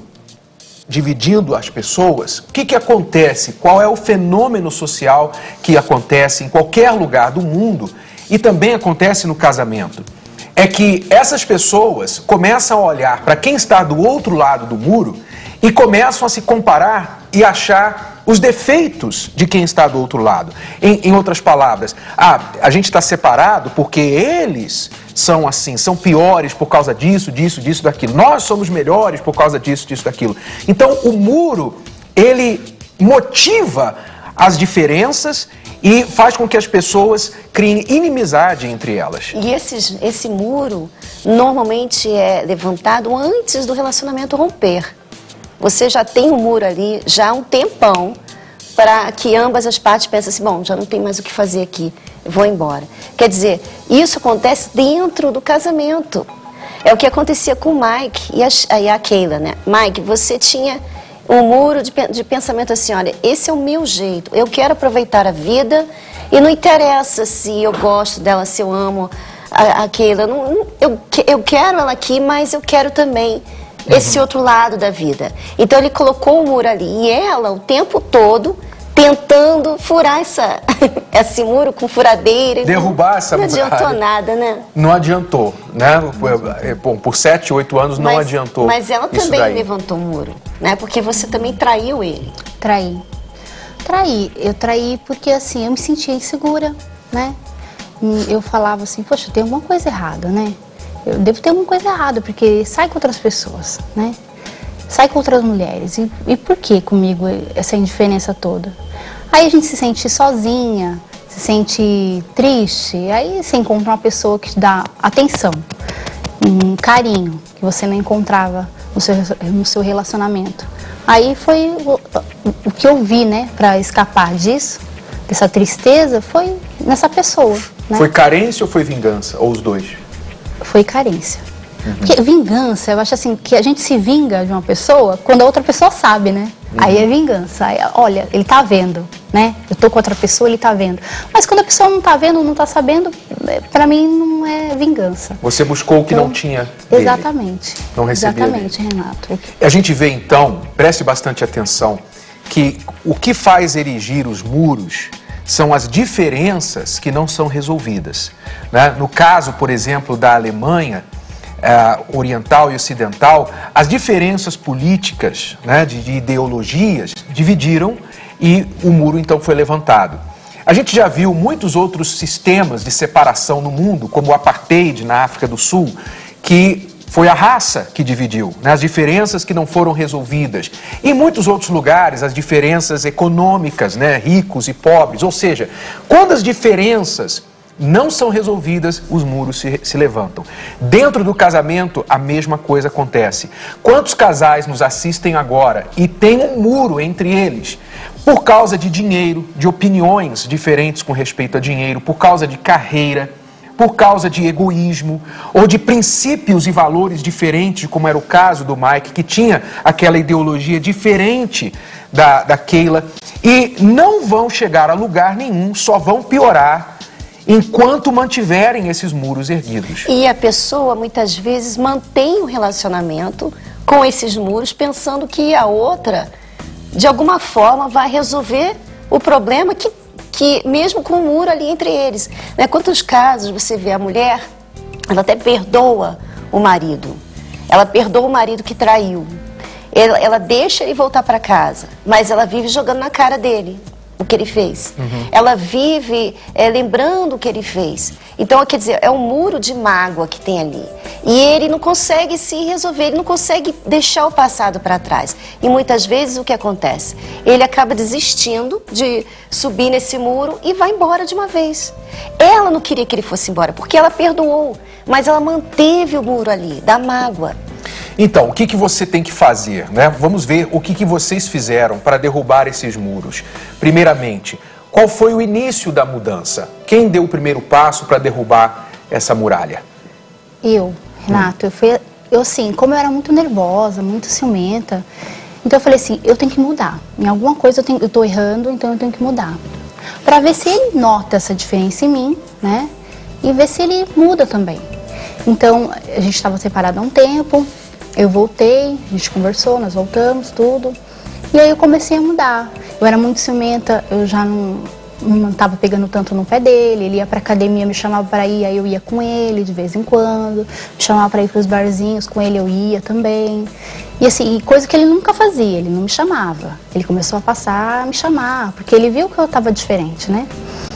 dividindo as pessoas, o que que acontece? Qual é o fenômeno social que acontece em qualquer lugar do mundo e também acontece no casamento? É que essas pessoas começam a olhar para quem está do outro lado do muro e começam a se comparar e achar os defeitos de quem está do outro lado. Em, em outras palavras, ah, a gente está separado porque eles são assim, são piores por causa disso, disso, disso, daquilo. Nós somos melhores por causa disso, disso, daquilo. Então, o muro, ele motiva as diferenças e faz com que as pessoas criem inimizade entre elas. E esses, esse muro normalmente é levantado antes do relacionamento romper. Você já tem um muro ali, já há um tempão, para que ambas as partes pensem assim, bom, já não tem mais o que fazer aqui, eu vou embora. Quer dizer, isso acontece dentro do casamento. É o que acontecia com o Mike e a, e a Keila, né? Mike, você tinha um muro de, de pensamento assim, olha, esse é o meu jeito, eu quero aproveitar a vida e não interessa se eu gosto dela, se eu amo a, a Keila, não, não, eu, eu quero ela aqui, mas eu quero também esse outro lado da vida. Então ele colocou o muro ali e ela o tempo todo tentando furar essa, esse muro com furadeira. Derrubar essa muralha. Não adiantou muralha. nada, né? Não adiantou, né? Bom, por sete, oito anos não mas, adiantou. Mas ela isso também daí. levantou um muro, né? Porque você também traiu ele. Traí. Traí. Eu traí porque assim, eu me sentia insegura, né? Eu falava assim, poxa, tem alguma coisa errada, né? Eu devo ter alguma coisa errada, porque sai com outras pessoas, né? Sai com outras mulheres. E, e por que comigo essa indiferença toda? Aí a gente se sente sozinha, se sente triste, aí você encontra uma pessoa que te dá atenção, um carinho que você não encontrava no seu, no seu relacionamento. Aí foi o, o que eu vi, né, para escapar disso, dessa tristeza, foi nessa pessoa. Né? Foi carência ou foi vingança? Ou os dois? Foi carência. Uhum. Porque vingança, eu acho assim, que a gente se vinga de uma pessoa quando a outra pessoa sabe, né? Uhum. Aí é vingança. Aí, olha, ele tá vendo, né? Eu tô com outra pessoa, ele tá vendo. Mas quando a pessoa não tá vendo, não tá sabendo, pra mim não é vingança. Você buscou o que então, não tinha dele. Exatamente. Não recebeu. Exatamente, dele. Renato. A gente vê então, preste bastante atenção, que o que faz erigir os muros são as diferenças que não são resolvidas. Né? No caso, por exemplo, da Alemanha eh, oriental e ocidental, as diferenças políticas, né, de, de ideologias dividiram e o muro então foi levantado. A gente já viu muitos outros sistemas de separação no mundo, como o apartheid na África do Sul, que foi a raça que dividiu, né? As diferenças que não foram resolvidas. Em muitos outros lugares, as diferenças econômicas, né? Ricos e pobres. Ou seja, quando as diferenças não são resolvidas, os muros se, se levantam. Dentro do casamento, a mesma coisa acontece. Quantos casais nos assistem agora e tem um muro entre eles por causa de dinheiro, de opiniões diferentes com respeito a dinheiro, por causa de carreira, por causa de egoísmo ou de princípios e valores diferentes, como era o caso do Mike, que tinha aquela ideologia diferente da, da Keila, e não vão chegar a lugar nenhum, só vão piorar enquanto mantiverem esses muros erguidos. E a pessoa, muitas vezes, mantém o relacionamento com esses muros, pensando que a outra, de alguma forma, vai resolver o problema que que mesmo com o muro ali entre eles, né? Quantos casos você vê a mulher, ela até perdoa o marido, ela perdoa o marido que traiu, ela, ela deixa ele voltar para casa, mas ela vive jogando na cara dele, o que ele fez. Uhum. Ela vive é, lembrando o que ele fez. Então, quer dizer, é um muro de mágoa que tem ali. E ele não consegue se resolver, ele não consegue deixar o passado para trás. E muitas vezes o que acontece? Ele acaba desistindo de subir nesse muro e vai embora de uma vez. Ela não queria que ele fosse embora, porque ela perdoou, mas ela manteve o muro ali, da mágoa. Então, o que, que você tem que fazer, né? Vamos ver o que, que vocês fizeram para derrubar esses muros. Primeiramente, qual foi o início da mudança? Quem deu o primeiro passo para derrubar essa muralha? Eu, Renato. Eu, fui, eu, assim, como eu era muito nervosa, muito ciumenta, então eu falei assim, eu tenho que mudar. Em alguma coisa eu, tenho, eu tô errando, então eu tenho que mudar. Para ver se ele nota essa diferença em mim, né? E ver se ele muda também. Então, a gente estava separado há um tempo. Eu voltei, a gente conversou, nós voltamos, tudo. E aí eu comecei a mudar. Eu era muito ciumenta, eu já não não estava pegando tanto no pé dele. Ele ia pra academia, me chamava para ir, aí eu ia com ele de vez em quando. Me chamava para ir pros barzinhos, com ele eu ia também. E assim, coisa que ele nunca fazia, ele não me chamava. Ele começou a passar a me chamar, porque ele viu que eu estava diferente, né?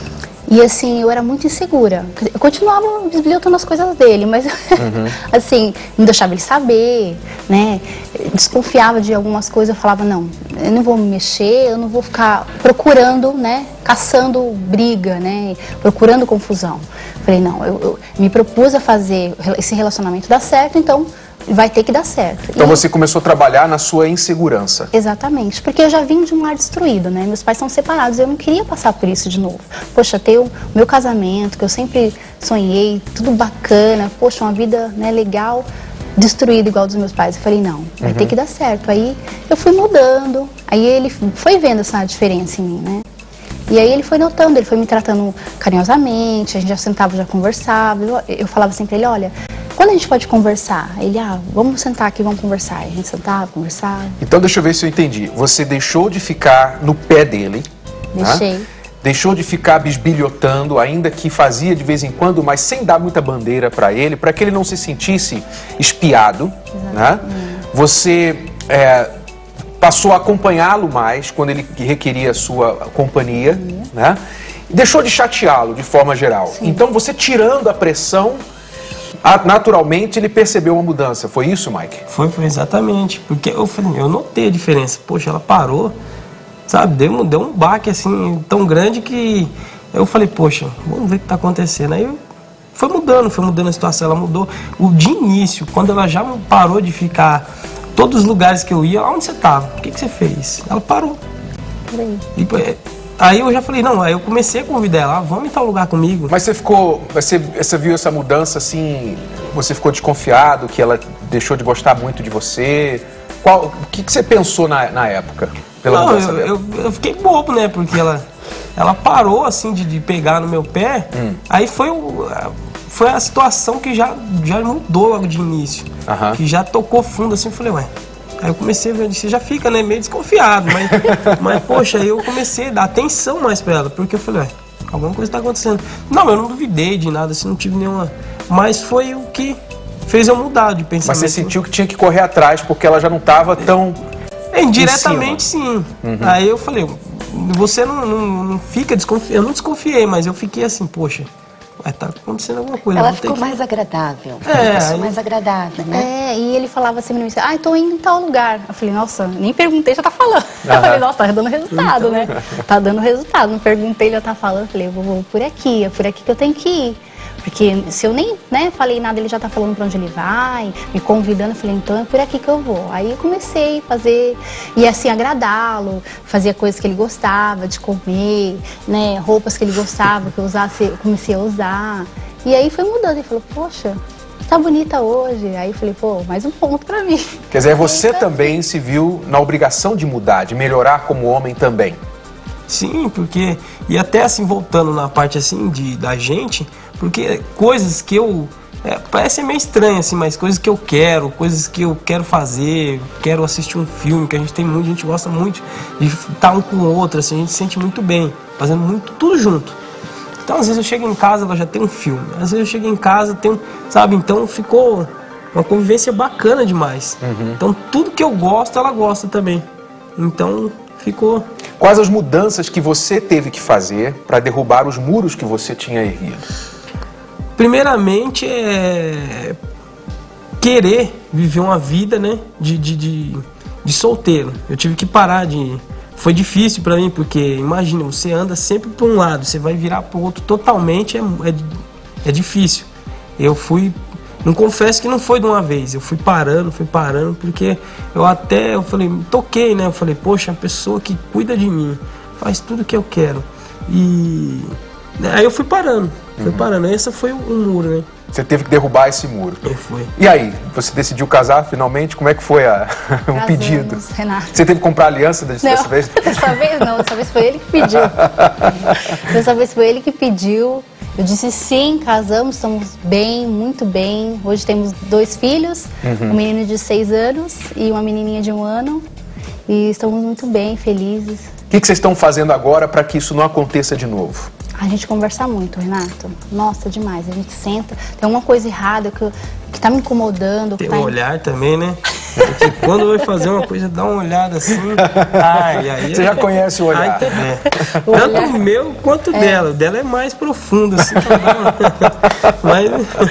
E assim, eu era muito insegura. Eu continuava bisbilhotando as coisas dele, mas uhum. assim, não deixava ele saber, né? Desconfiava de algumas coisas, eu falava, não, eu não vou me mexer, eu não vou ficar procurando, né? Caçando briga, né? Procurando confusão. Falei, não, eu, eu me propus a fazer esse relacionamento dar certo, então vai ter que dar certo. Então e... você começou a trabalhar na sua insegurança. Exatamente, porque eu já vim de um lar destruído, né? Meus pais são separados, eu não queria passar por isso de novo. Poxa, ter o meu casamento, que eu sempre sonhei, tudo bacana, poxa, uma vida, né, legal, destruída igual dos meus pais. Eu falei, não, vai uhum. ter que dar certo. Aí eu fui mudando, aí ele foi vendo essa diferença em mim, né? E aí ele foi notando, ele foi me tratando carinhosamente, a gente já sentava, já conversava. Eu, eu falava assim pra ele, olha, quando a gente pode conversar? Ele, ah, vamos sentar aqui, vamos conversar. A gente sentava, conversava. Então deixa eu ver se eu entendi. Você deixou de ficar no pé dele. Deixei. Né? Deixou de ficar bisbilhotando, ainda que fazia de vez em quando, mas sem dar muita bandeira para ele, para que ele não se sentisse espiado. Né? Você é, passou a acompanhá-lo mais quando ele requeria a sua companhia. Né? Deixou de chateá-lo de forma geral. Sim. Então você tirando a pressão, naturalmente ele percebeu uma mudança. Foi isso, Mike? Foi, foi exatamente. Porque eu falei, eu notei a diferença. Poxa, ela parou, sabe? Deu, deu um baque assim tão grande que eu falei, poxa, vamos ver o que está acontecendo. Aí foi mudando, foi mudando a situação, ela mudou. O de início, quando ela já parou de ficar, todos os lugares que eu ia, onde você estava? O que, que você fez? Ela parou. E, aí eu já falei, não, aí eu comecei a convidar ela, ah, vamos em tal lugar comigo. Mas você ficou, você, você viu essa mudança assim, você ficou desconfiado que ela deixou de gostar muito de você? Qual, o que, que você pensou na, na época? Pela não, mudança eu, dela? Eu, eu fiquei bobo, né, porque ela, ela parou assim de, de pegar no meu pé, hum. aí foi, o, foi a situação que já, já mudou logo de início, uh-huh. que já tocou fundo assim, eu falei, ué. Aí eu comecei a ver, você já fica, né, meio desconfiado, mas, mas poxa, aí eu comecei a dar atenção mais pra ela, porque eu falei, ué, alguma coisa tá acontecendo. Não, eu não duvidei de nada, assim, não tive nenhuma, mas foi o que fez eu mudar de pensamento. Mas você sentiu que tinha que correr atrás, porque ela já não tava tão... É, indiretamente sim. Uhum. Aí eu falei, você não, não, não fica desconfiado, eu não desconfiei, mas eu fiquei assim, poxa... Vai tá acontecendo alguma coisa. Ela ficou que... mais agradável. É, ficou aí... mais agradável, né? É, e ele falava assim, ah, eu tô indo em tal lugar. Eu falei, nossa, nem perguntei, já tá falando. Aham. Eu falei, nossa, tá dando resultado, então... né? Tá dando resultado. Não perguntei, ele já tá falando. Eu falei, eu vou, vou por aqui, é por aqui que eu tenho que ir. Porque se eu nem, né, falei nada, ele já tá falando pra onde ele vai, me convidando, eu falei, então é por aqui que eu vou. Aí eu comecei a fazer, e assim, agradá-lo, fazia coisas que ele gostava de comer, né, roupas que ele gostava, que eu usasse, eu comecei a usar. E aí foi mudando, ele falou, poxa, tá bonita hoje. Aí eu falei, pô, mais um ponto pra mim. Quer dizer, você aí, também assim... se viu na obrigação de mudar, de melhorar como homem também. Sim, porque, e até assim, voltando na parte assim de, da gente, porque coisas que eu, é, parece meio estranho assim, mas coisas que eu quero, coisas que eu quero fazer, quero assistir um filme, que a gente tem muito, a gente gosta muito de estar um com o outro, assim, a gente se sente muito bem, fazendo muito, tudo junto. Então às vezes eu chego em casa, ela já tem um filme, às vezes eu chego em casa, tem, sabe, então ficou uma convivência bacana demais. Uhum. Então tudo que eu gosto, ela gosta também, então ficou... Quais as mudanças que você teve que fazer para derrubar os muros que você tinha erguido? Primeiramente, é querer viver uma vida, né, de, de, de, de solteiro. Eu tive que parar de... Foi difícil para mim, porque imagina, você anda sempre para um lado, você vai virar para o outro totalmente, é, é, é difícil. Eu fui... Não confesso que não foi de uma vez, eu fui parando, fui parando, porque eu até, eu falei, me toquei, né? Eu falei, poxa, a pessoa que cuida de mim, faz tudo que eu quero. E... Aí eu fui parando, fui uhum. parando. Esse foi o um muro, né? Você teve que derrubar esse muro. Eu fui. E aí, você decidiu casar finalmente? Como é que foi a... o Casamos, pedido? Renato. Você teve que comprar aliança dessa não, vez? Dessa vez não, dessa vez foi ele que pediu. Dessa vez foi ele que pediu. Eu disse sim, casamos, estamos bem, muito bem. Hoje temos dois filhos, uhum. um menino de seis anos e uma menininha de um ano. E estamos muito bem, felizes. O que, que vocês estão fazendo agora para que isso não aconteça de novo? A gente conversa muito, Renato. Nossa, demais. A gente senta, tem alguma coisa errada que, que tá me incomodando. Tem tá um em... olhar também, né? Porque quando vai fazer uma coisa, dá uma olhada assim. Ai, aí, você já conhece o olhar. Ai, é. o Tanto olhar... o meu quanto o é. dela. O dela é mais profundo, assim. Mas...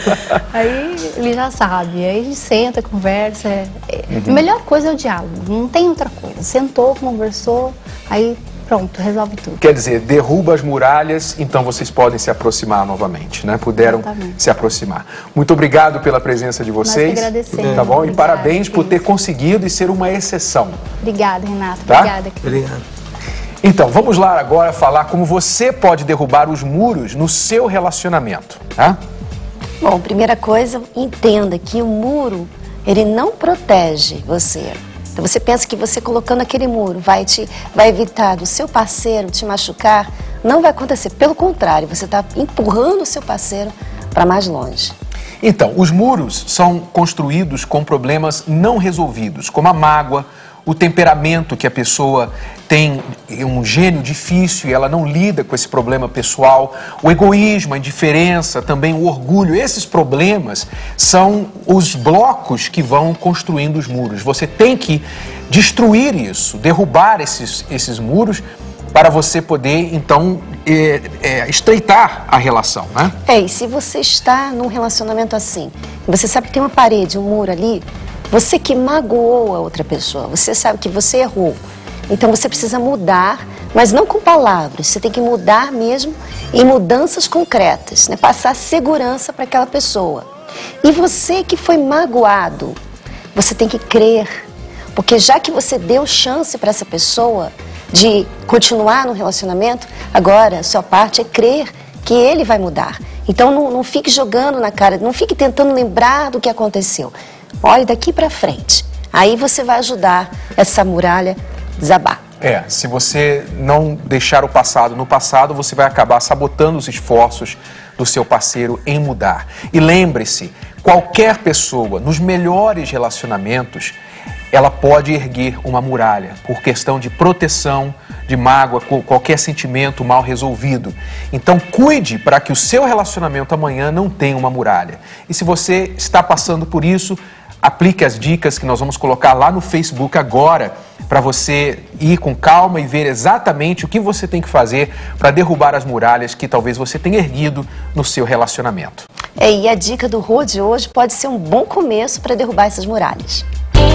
Aí ele já sabe. Aí a gente senta, conversa. Uhum. A melhor coisa é o diálogo. Não tem outra coisa. Sentou, conversou, aí... Pronto, resolve tudo. Quer dizer, derruba as muralhas, então vocês podem se aproximar novamente, né? Puderam Exatamente. se aproximar. Muito obrigado pela presença de vocês. Nós que agradecemos. Tá bom? Obrigada, e parabéns por ter conseguido e ser uma exceção. Obrigada, Renato. Tá? Obrigada. Obrigado. Então, vamos lá agora falar como você pode derrubar os muros no seu relacionamento, tá? Bom, primeira coisa, entenda que o muro, ele não protege você. Então você pensa que você colocando aquele muro vai, te, vai evitar do seu parceiro te machucar. Não vai acontecer. Pelo contrário, você está empurrando o seu parceiro para mais longe. Então, os muros são construídos com problemas não resolvidos, como a mágoa, o temperamento que a pessoa tem, um gênio difícil e ela não lida com esse problema pessoal, o egoísmo, a indiferença, também o orgulho. Esses problemas são os blocos que vão construindo os muros. Você tem que destruir isso, derrubar esses, esses muros para você poder, então, é, é, estreitar a relação, né? É, e se você está num relacionamento assim, você sabe que tem uma parede, um muro ali, você que magoou a outra pessoa, você sabe que você errou. Então você precisa mudar, mas não com palavras, você tem que mudar mesmo em mudanças concretas, né? Passar segurança para aquela pessoa. E você que foi magoado, você tem que crer, porque já que você deu chance para essa pessoa de continuar no relacionamento, agora a sua parte é crer que ele vai mudar. Então não, não fique jogando na cara, não fique tentando lembrar do que aconteceu. Olhe daqui para frente. Aí você vai ajudar essa muralha a desabar. É, se você não deixar o passado no passado, você vai acabar sabotando os esforços do seu parceiro em mudar. E lembre-se, qualquer pessoa, nos melhores relacionamentos, ela pode erguer uma muralha por questão de proteção, de mágoa, qualquer sentimento mal resolvido. Então cuide para que o seu relacionamento amanhã não tenha uma muralha. E se você está passando por isso, aplique as dicas que nós vamos colocar lá no Facebook agora, para você ir com calma e ver exatamente o que você tem que fazer para derrubar as muralhas que talvez você tenha erguido no seu relacionamento. É, e a dica do Rô de hoje pode ser um bom começo para derrubar essas muralhas.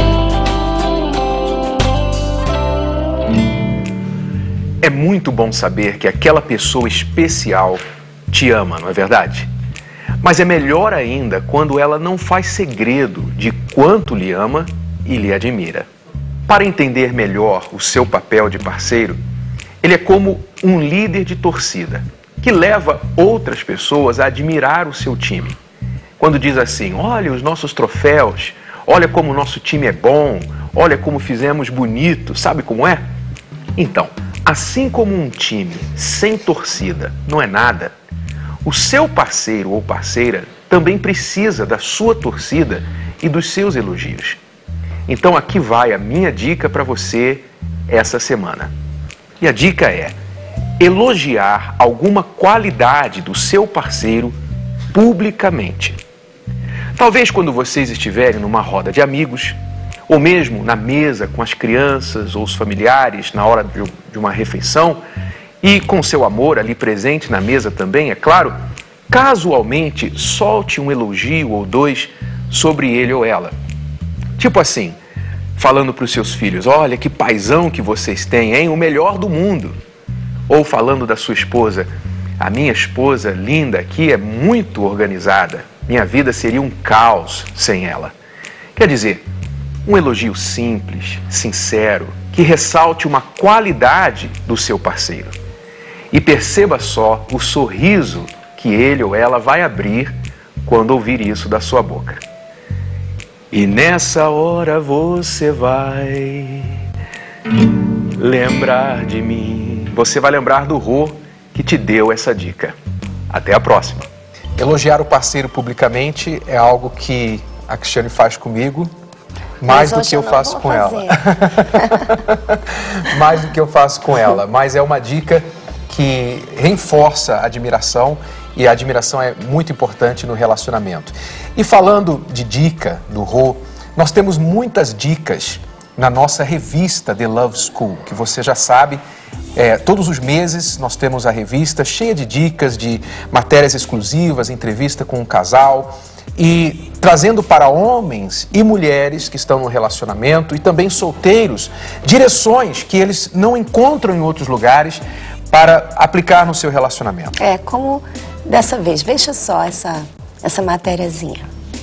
É muito bom saber que aquela pessoa especial te ama, não é verdade? Mas é melhor ainda quando ela não faz segredo de quanto lhe ama e lhe admira. Para entender melhor o seu papel de parceiro, ele é como um líder de torcida, que leva outras pessoas a admirar o seu time. Quando diz assim, olha os nossos troféus, olha como o nosso time é bom, olha como fizemos bonito, sabe como é? Então, assim como um time sem torcida não é nada, o seu parceiro ou parceira também precisa da sua torcida e dos seus elogios. Então aqui vai a minha dica para você essa semana. E a dica é elogiar alguma qualidade do seu parceiro publicamente. Talvez quando vocês estiverem numa roda de amigos, ou mesmo na mesa com as crianças ou os familiares na hora de uma refeição, e com seu amor ali presente na mesa também, é claro, casualmente solte um elogio ou dois sobre ele ou ela. Tipo assim, falando para os seus filhos: olha que paizão que vocês têm, hein? O melhor do mundo. Ou falando da sua esposa: a minha esposa linda aqui é muito organizada. Minha vida seria um caos sem ela. Quer dizer, um elogio simples, sincero, que ressalte uma qualidade do seu parceiro. E perceba só o sorriso que ele ou ela vai abrir quando ouvir isso da sua boca. E nessa hora você vai lembrar de mim. Você vai lembrar do Rô que te deu essa dica. Até a próxima. Elogiar o parceiro publicamente é algo que a Cristiane faz comigo, mais do que eu faço com ela. Mais do que eu faço com ela. Mas é uma dica que reforça a admiração, e a admiração é muito importante no relacionamento. E falando de dica do Rô, nós temos muitas dicas na nossa revista The Love School, que você já sabe, é, todos os meses nós temos a revista cheia de dicas, de matérias exclusivas, entrevista com um casal, e trazendo para homens e mulheres que estão no relacionamento e também solteiros, direções que eles não encontram em outros lugares para aplicar no seu relacionamento. É, como dessa vez, veja só essa, essa matériazinha.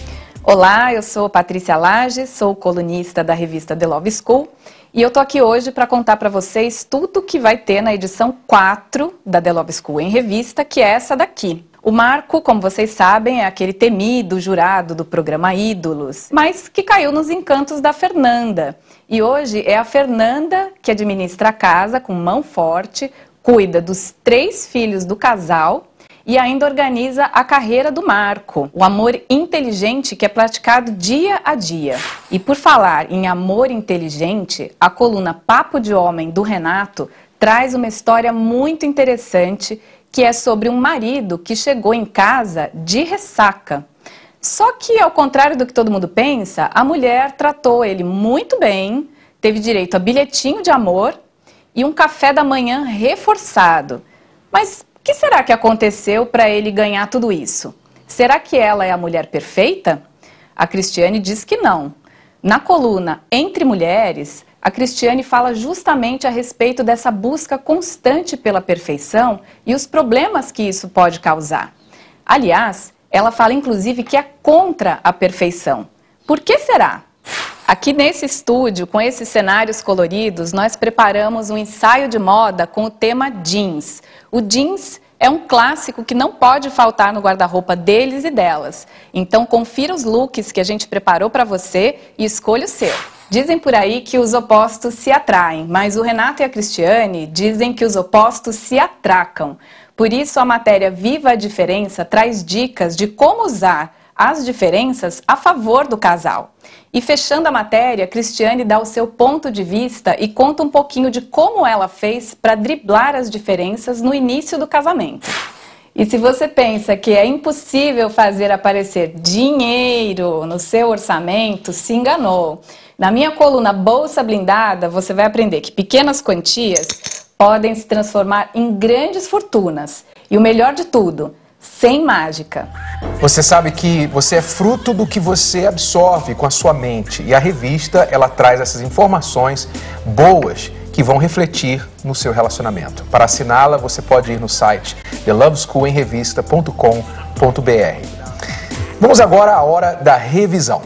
Olá, eu sou Patrícia Lages, sou colunista da revista The Love School e eu tô aqui hoje para contar para vocês tudo que vai ter na edição quatro da The Love School em revista, que é essa daqui. O Marco, como vocês sabem, é aquele temido jurado do programa Ídolos, mas que caiu nos encantos da Fernanda. E hoje é a Fernanda que administra a casa com mão forte, cuida dos três filhos do casal e ainda organiza a carreira do Marco, o amor inteligente que é praticado dia a dia. E por falar em amor inteligente, a coluna Papo de Homem do Renato traz uma história muito interessante, que é sobre um marido que chegou em casa de ressaca. Só que, ao contrário do que todo mundo pensa, a mulher tratou ele muito bem, teve direito a bilhetinho de amor e um café da manhã reforçado. Mas o que será que aconteceu para ele ganhar tudo isso? Será que ela é a mulher perfeita? A Cristiane diz que não. Na coluna Entre Mulheres, a Cristiane fala justamente a respeito dessa busca constante pela perfeição e os problemas que isso pode causar. Aliás, ela fala inclusive que é contra a perfeição. Por que será? Aqui nesse estúdio, com esses cenários coloridos, nós preparamos um ensaio de moda com o tema jeans. O jeans é um clássico que não pode faltar no guarda-roupa deles e delas. Então confira os looks que a gente preparou para você e escolha o seu. Dizem por aí que os opostos se atraem, mas o Renato e a Cristiane dizem que os opostos se atracam. Por isso a matéria Viva a Diferença traz dicas de como usar as diferenças a favor do casal. E fechando a matéria, Cristiane dá o seu ponto de vista e conta um pouquinho de como ela fez para driblar as diferenças no início do casamento. E se você pensa que é impossível fazer aparecer dinheiro no seu orçamento, se enganou. Na minha coluna Bolsa Blindada, você vai aprender que pequenas quantias podem se transformar em grandes fortunas. E o melhor de tudo, sem mágica. Você sabe que você é fruto do que você absorve com a sua mente. E a revista, ela traz essas informações boas que vão refletir no seu relacionamento. Para assiná-la, você pode ir no site the love school em revista ponto com ponto br. Vamos agora à hora da revisão.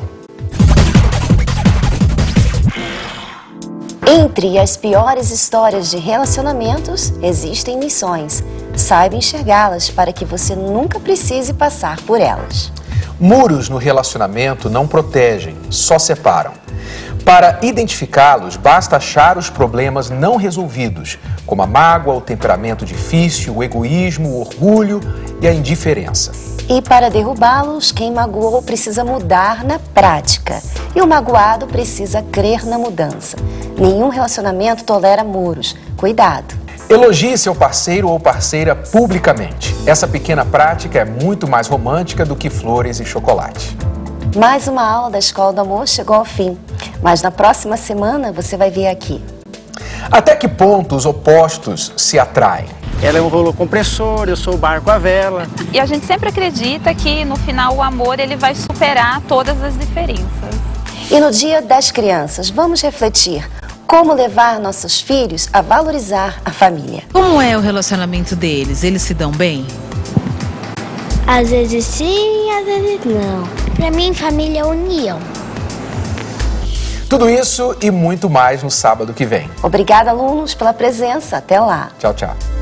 Entre as piores histórias de relacionamentos, existem lições. Saiba enxergá-las para que você nunca precise passar por elas. Muros no relacionamento não protegem, só separam. Para identificá-los, basta achar os problemas não resolvidos, como a mágoa, o temperamento difícil, o egoísmo, o orgulho e a indiferença. E para derrubá-los, quem magoou precisa mudar na prática. E o magoado precisa crer na mudança. Nenhum relacionamento tolera muros. Cuidado! Elogie seu parceiro ou parceira publicamente. Essa pequena prática é muito mais romântica do que flores e chocolate. Mais uma aula da Escola do Amor chegou ao fim, mas na próxima semana você vai ver aqui. Até que ponto os opostos se atraem? Ela é um rolo compressor, eu sou o barco à vela. E a gente sempre acredita que no final o amor ele vai superar todas as diferenças. E no Dia das Crianças, vamos refletir como levar nossos filhos a valorizar a família. Como é o relacionamento deles? Eles se dão bem? Às vezes sim, às vezes não. Pra mim, família é união. Tudo isso e muito mais no sábado que vem. Obrigada, alunos, pela presença. Até lá. Tchau, tchau.